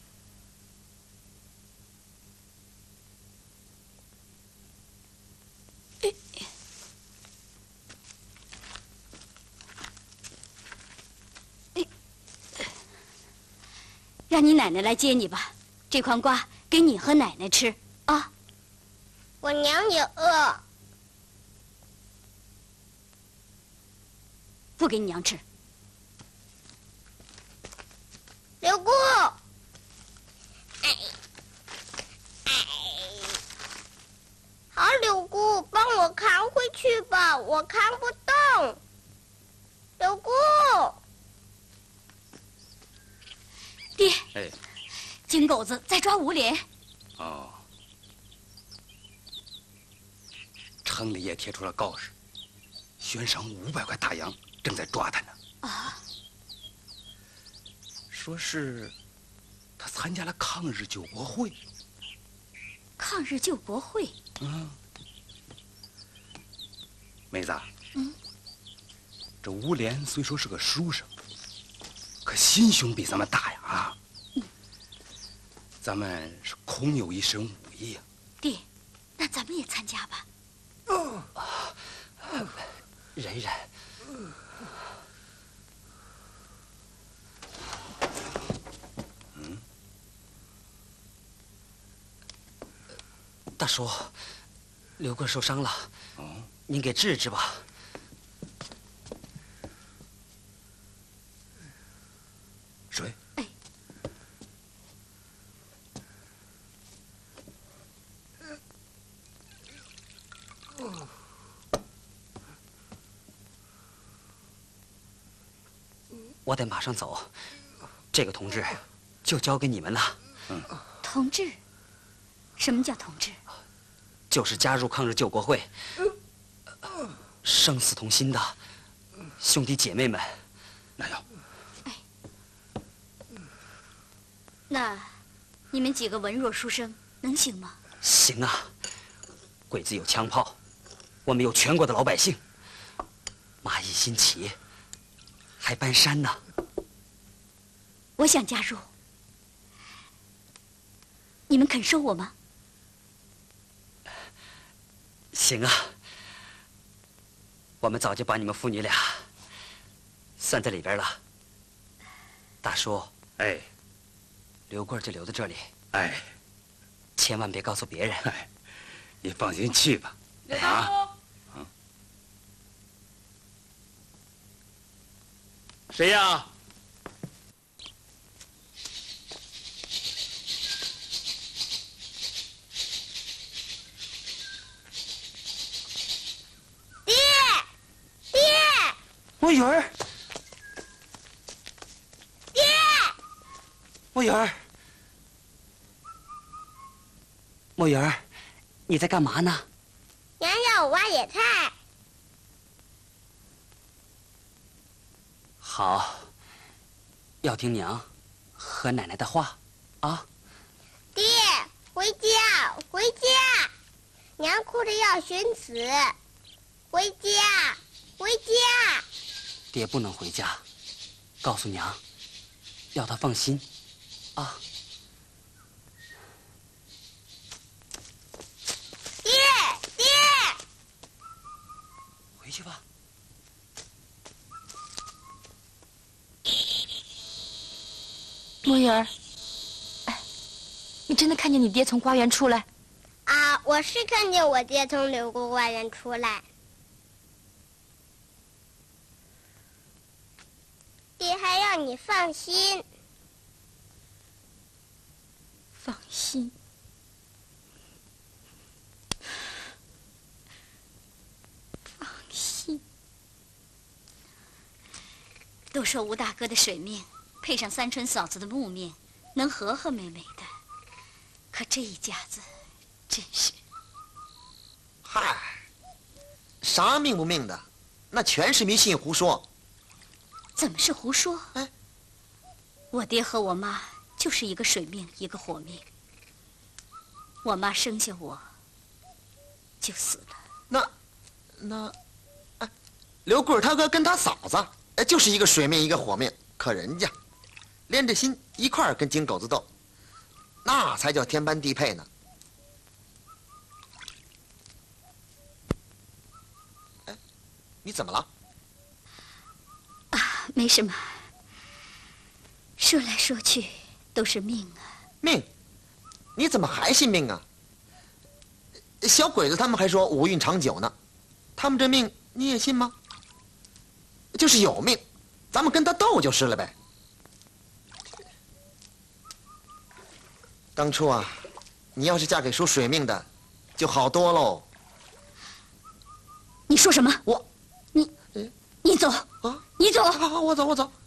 让你奶奶来接你吧，这筐瓜给你和奶奶吃啊。 我娘也饿。 不给你娘吃。 刘姑，好，刘姑，帮我扛回去吧，我扛不动。刘姑， 爹， 哎， 金狗子在抓吴连。 哦，城里也贴出了告示，悬赏500块大洋。正在抓他呢。 啊！ 说是他参加了抗日救国会。 抗日救国会？ 梅子，这吴莲虽说是个书生，可心胸比咱们大呀啊！咱们是空有一身武艺呀。 爹，那咱们也参加吧。 忍忍。大叔，刘贵受伤了，您给治治吧。 水。 我得马上走，这个同志就交给你们了。 同志？什么叫同志？ 就是加入抗日救国会、生死同心的兄弟姐妹们。 那要。 那你们几个文弱书生能行吗？ 行啊，鬼子有枪炮，我们有全国的老百姓。蚂蚁兴起，还搬山呢。 我想加入，你们肯收我吗？ 行啊，我们早就把你们父女俩算在里边了。大叔， 哎， 刘贵就留在这里， 哎， 千万别告诉别人。 哎，你放心去吧。 刘大叔， 谁呀？ 墨鱼儿， 爹， 墨鱼儿，墨鱼儿，你在干嘛呢？ 娘让我挖野菜。 好，要听娘和奶奶的话啊。 爹，回家，回家！娘哭着要寻死，回家，回家！ 爹不能回家，告诉娘，要她放心，啊。 爹，爹， 回去吧。 墨鱼儿，哎，你真的看见你爹从花园出来？ 啊，我是看见我爹从刘公花园出来。爹还让你放心。 放心。 放心。都说吴大哥的水面配上三春嫂子的木面，能和和美美的。可这一家子，真是…… 嗨，啥命不命的，那全是迷信胡说。 怎么是胡说？ 哎， 我爹和我妈就是一个水命，一个火命。我妈生下我就死了。 那，哎，刘贵他哥跟他嫂子，就是一个水命一个火命，可人家连着心一块儿跟金狗子斗，那才叫天般地配呢。哎，你怎么了？ 没什么，说来说去都是命啊。 命？你怎么还信命啊？小鬼子他们还说五运长久呢，他们这命你也信吗？就是有命，咱们跟他斗就是了呗。当初啊，你要是嫁给属水命的，就好多喽。 你说什么？你走啊！ 你走！ 好，我走，我走。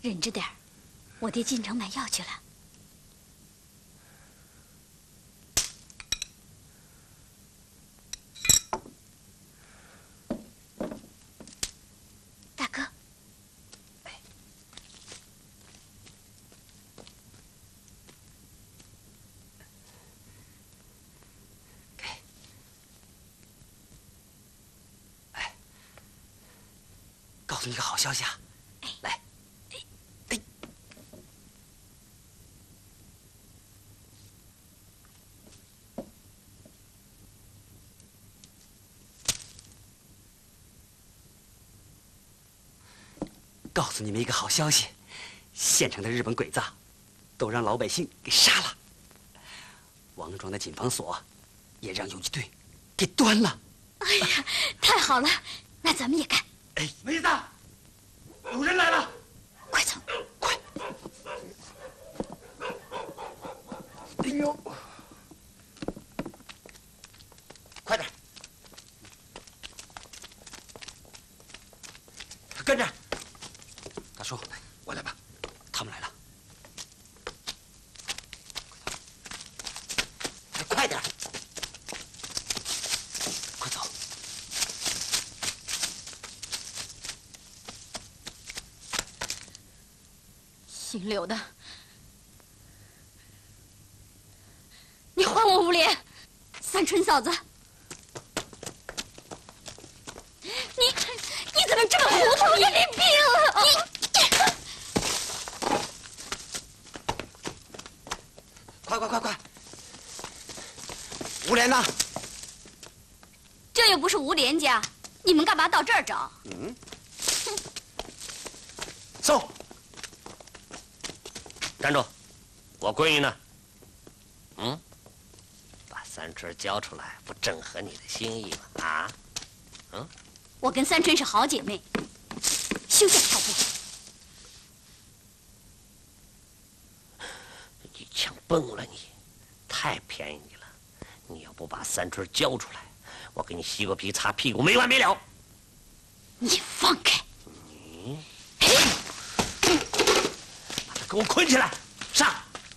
忍着点儿，我爹进城买药去了。大哥， 告诉你个好消息啊！来，告诉你们一个好消息，县城的日本鬼子都让老百姓给杀了，王庄的警方所也让游击队给端了。 哎呀，太好了，那咱们也干。 哎， 梅子，有人来了， 快走， 快！ 哎呦， 快点，跟着。大叔，我来吧，他们来了，快点，快走。 姓柳的，你还我无脸！ 三春嫂子， 你怎么这么糊涂？你病了！ 快！吴莲呢？ 这又不是吴连家，你们干嘛到这儿找？ 走。 站住！我闺女呢？把三春交出来，不正合你的心意吗？啊？ 我跟三春是好姐妹，休想挑拨。 一枪崩了你，太便宜你了！你要不把三春交出来，我给你吸个皮擦屁股没完没了！ 你放开！ 把他给我捆起来，上！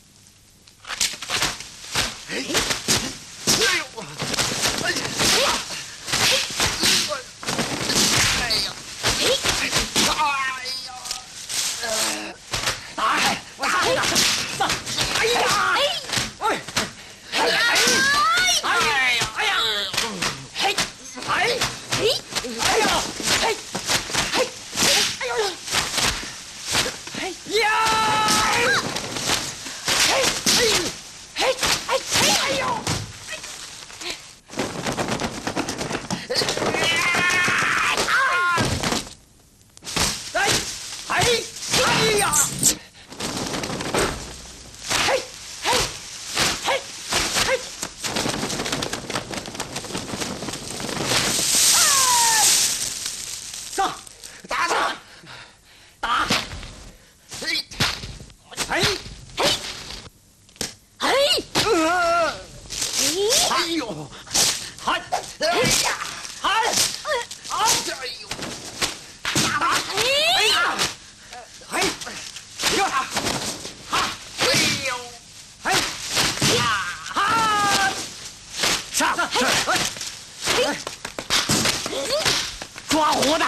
抓活的！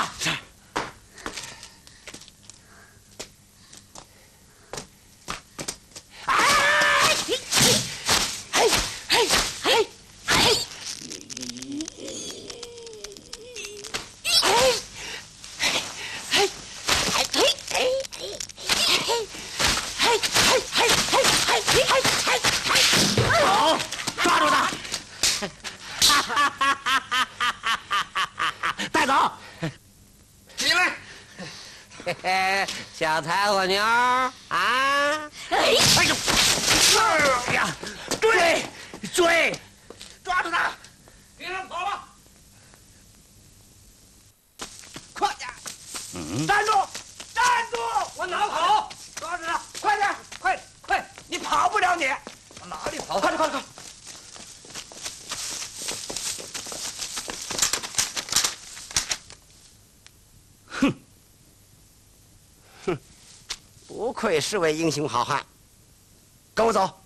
好，抓住他！带走！起来！嘿嘿，小柴火妞啊！哎呦！哎呀！追！抓住他！别让跑了！快点！站住！我哪跑？抓住他！快点！快！你跑不了你！往哪里跑？快！ 不愧是位英雄好汉。跟我走。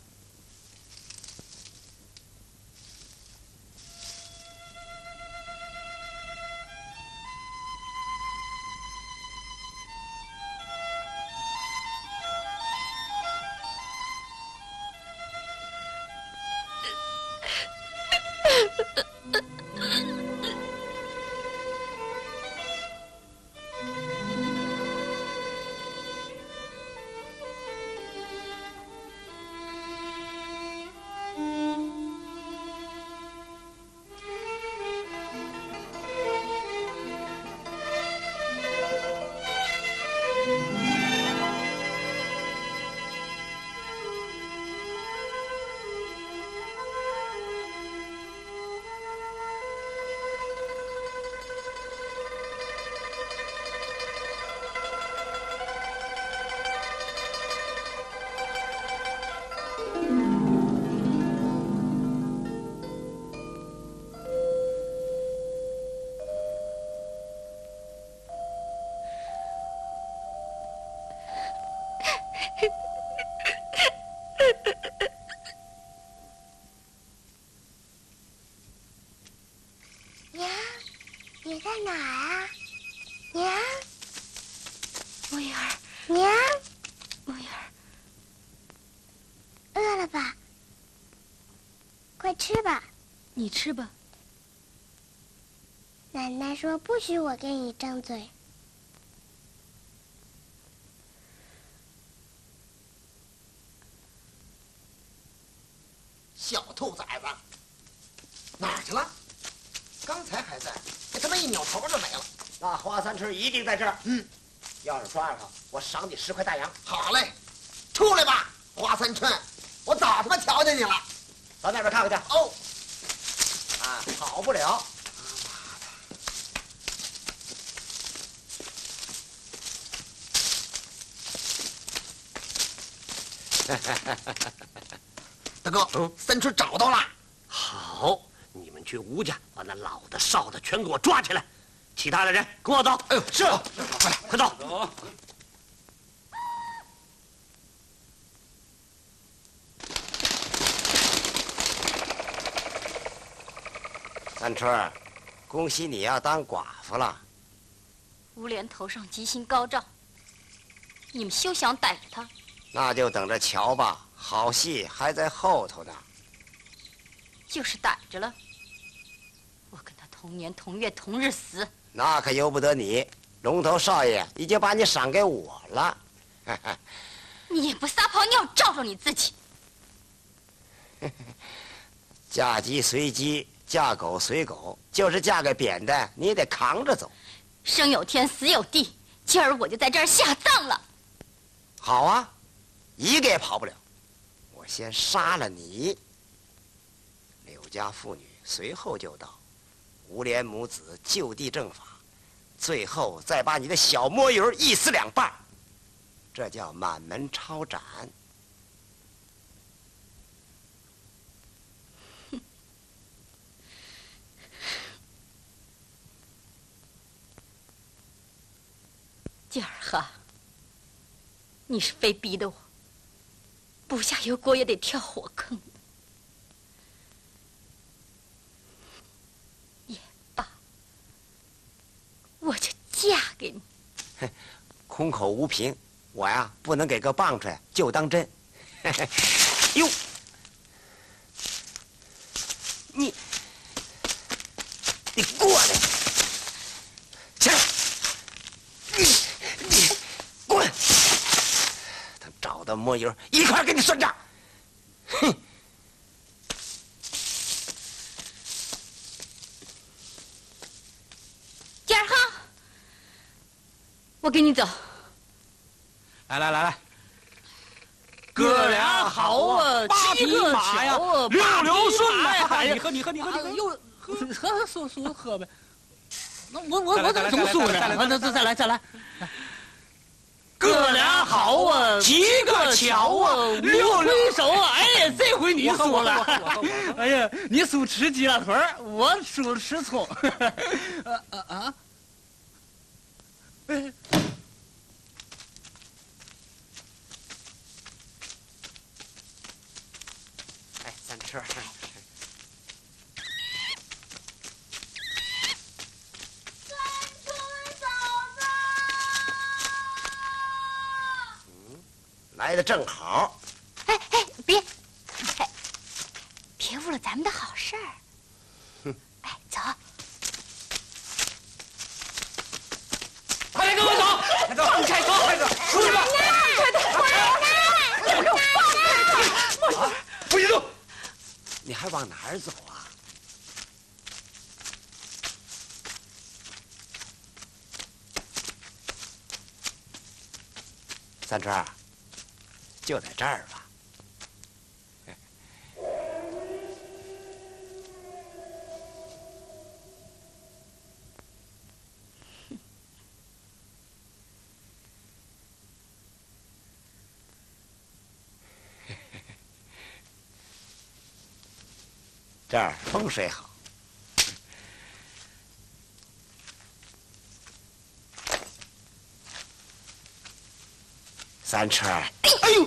娘，你在哪儿啊？娘， 木鱼儿， 娘， 木鱼儿， 饿了吧？快吃吧。 你吃吧。 奶奶说不许我跟你张嘴。 小兔崽子，哪儿去了？刚才还在，他妈一扭头就没了。 那花三春一定在这儿。要是抓着他，我赏你10块大洋。 好嘞，出来吧，花三春，我早他妈瞧见你了。 到那边看看去。 哦， 啊，跑不了。 大哥，三春找到了。 好，你们去吴家把那老的、少的全给我抓起来，其他的人跟我走。 哎呦，是， 快来，快走。 走。 三春，恭喜你要当寡妇了。 吴莲头上吉星高照，你们休想逮着他。 那就等着瞧吧，好戏还在后头呢。 就是逮着了，我跟他同年同月同日死。 那可由不得你，龙头少爷已经把你赏给我了。 你也不撒泡尿照照你自己。 嫁鸡随鸡，嫁狗随狗，就是嫁给扁担，你也得扛着走。 生有天，死有地，今儿我就在这儿下葬了。 好啊，一个也跑不了。我先杀了你，柳家妇女随后就到，吴莲母子就地正法，最后再把你的小摸鱼一撕2半，这叫满门抄斩。 今儿哈，你是非逼得我，不下油锅也得跳火坑。也罢，我就嫁给你。 空口无凭，我呀不能给个棒槌就当真。哟，你过来，起来，你滚！等找到摸鱼，一块儿给你算账。哼！ 今儿哈，我跟你走。 来，哥俩好啊，8匹马呀，6顺呐！你喝， 又喝呗。那我怎么输呢？再来。 哥俩好啊，几个巧啊，6 回手啊！哎，这回你输了。哎呀，你输吃鸡拉腿儿，我输吃葱。 来的正好。 哎，别误了咱们的好事儿。哎，走。 快点跟我走！放开手，孩子，出去吧！不许动！ 你还往哪儿走啊？三春，就在这儿吧。这儿风水好。三春，哎呦！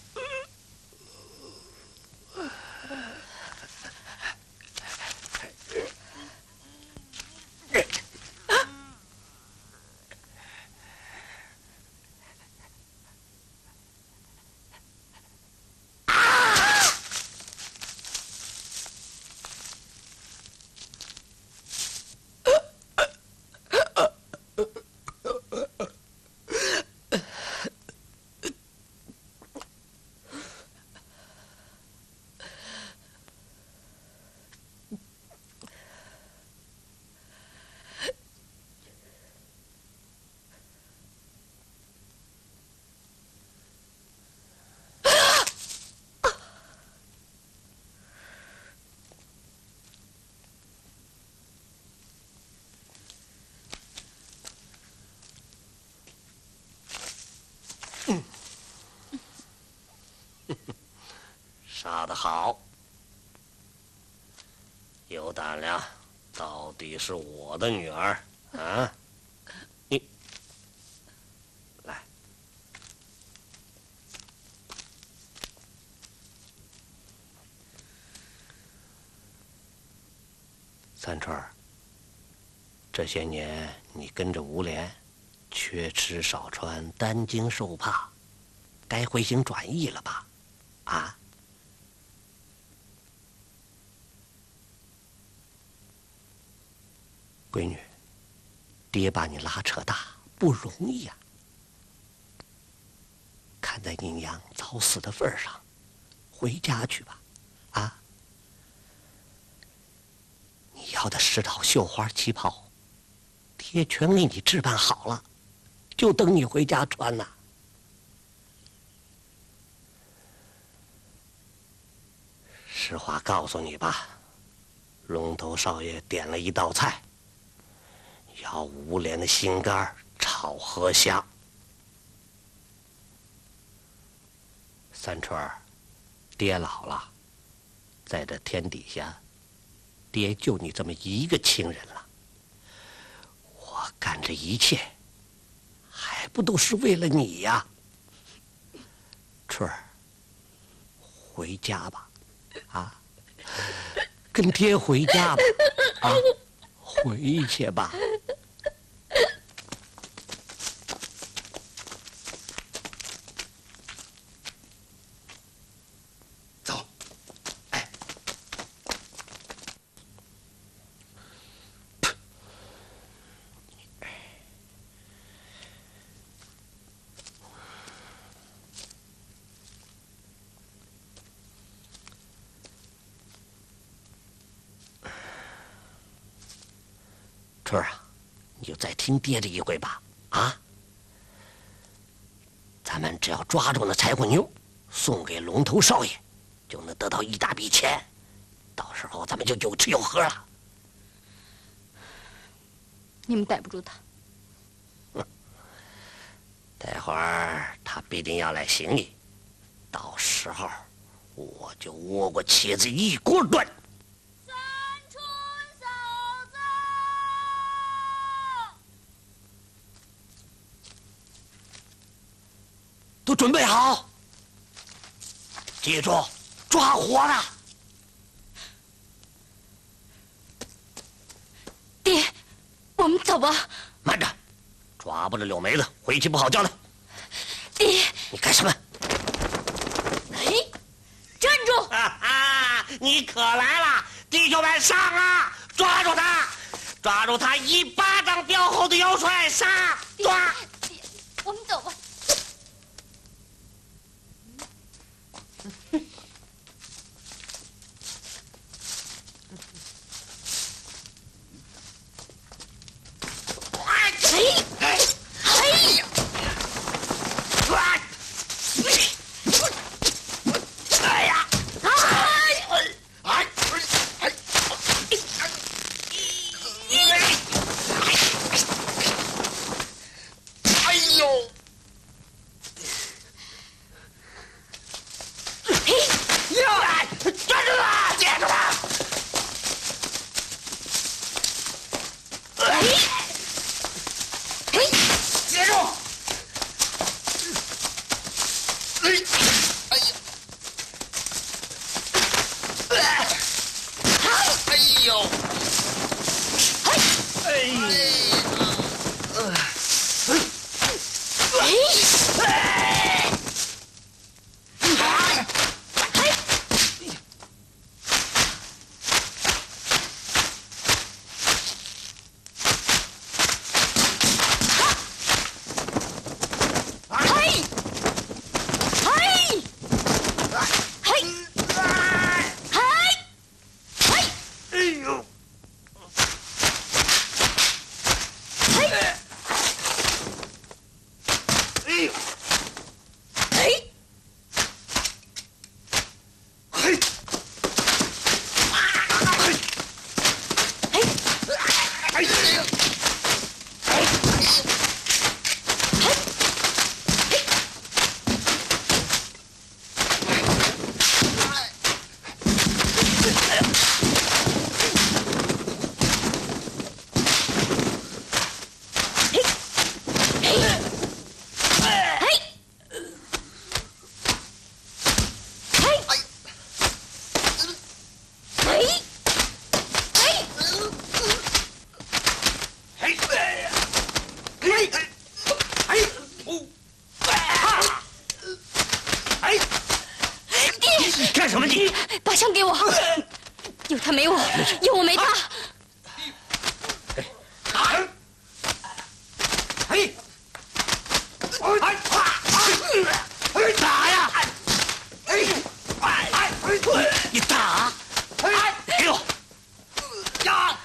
杀得好，有胆量，到底是我的女儿啊！你来，三春儿，这些年你跟着吴莲，缺吃少穿，担惊受怕，该回心转意了吧？啊？闺女，爹把你拉扯大不容易呀。看在你娘早死的份上，回家去吧，啊！你要的10套绣花旗袍，爹全给你置办好了，就等你回家穿呐。实话告诉你吧，龙头少爷点了一道菜。要吴莲的心肝炒河虾。三春儿，爹老了，在这天底下，爹就你这么一个亲人了。我干这一切，还不都是为了你呀？春儿，回家吧，啊，跟爹回家吧，啊，回去吧。春儿啊，你就再听爹这一回吧，啊！咱们只要抓住那柴火妞，送给龙头少爷，就能得到一大笔钱，到时候咱们就有吃有喝了。 你们逮不住他。 待会儿他必定要来行你，到时候我就窝过茄子一锅端。都准备好，记住，抓活的。 爹，我们走吧。 慢着，抓不了柳梅子，回去不好交代。 爹， 你干什么？ 你可来了！弟兄们，上啊！抓住他！抓住他！一巴掌吊后的妖帅，上！抓！ 我们走吧。 干什么你？ 把枪给我！有他没我，有我没他。 打呀！你打！给我！呀！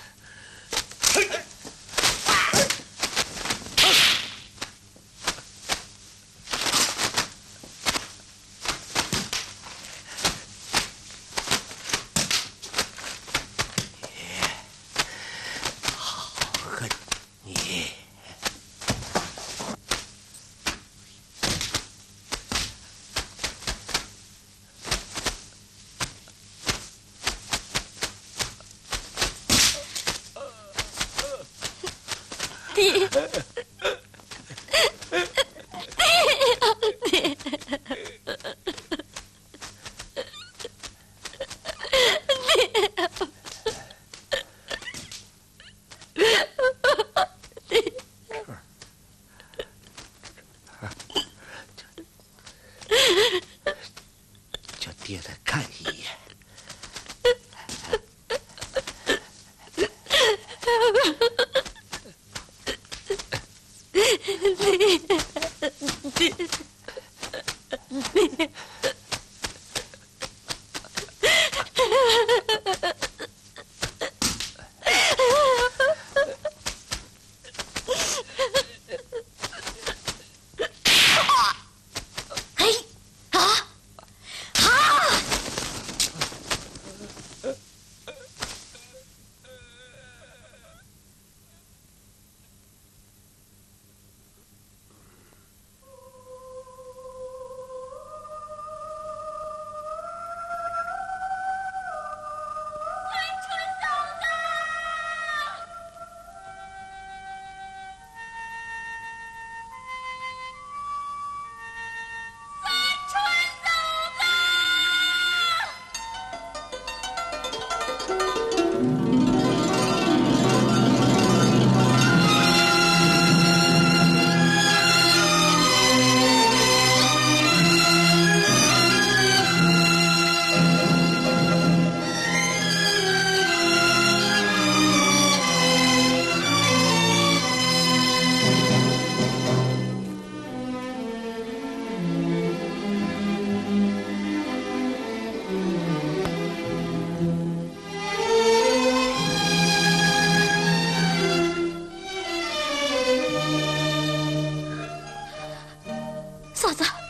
嫂子。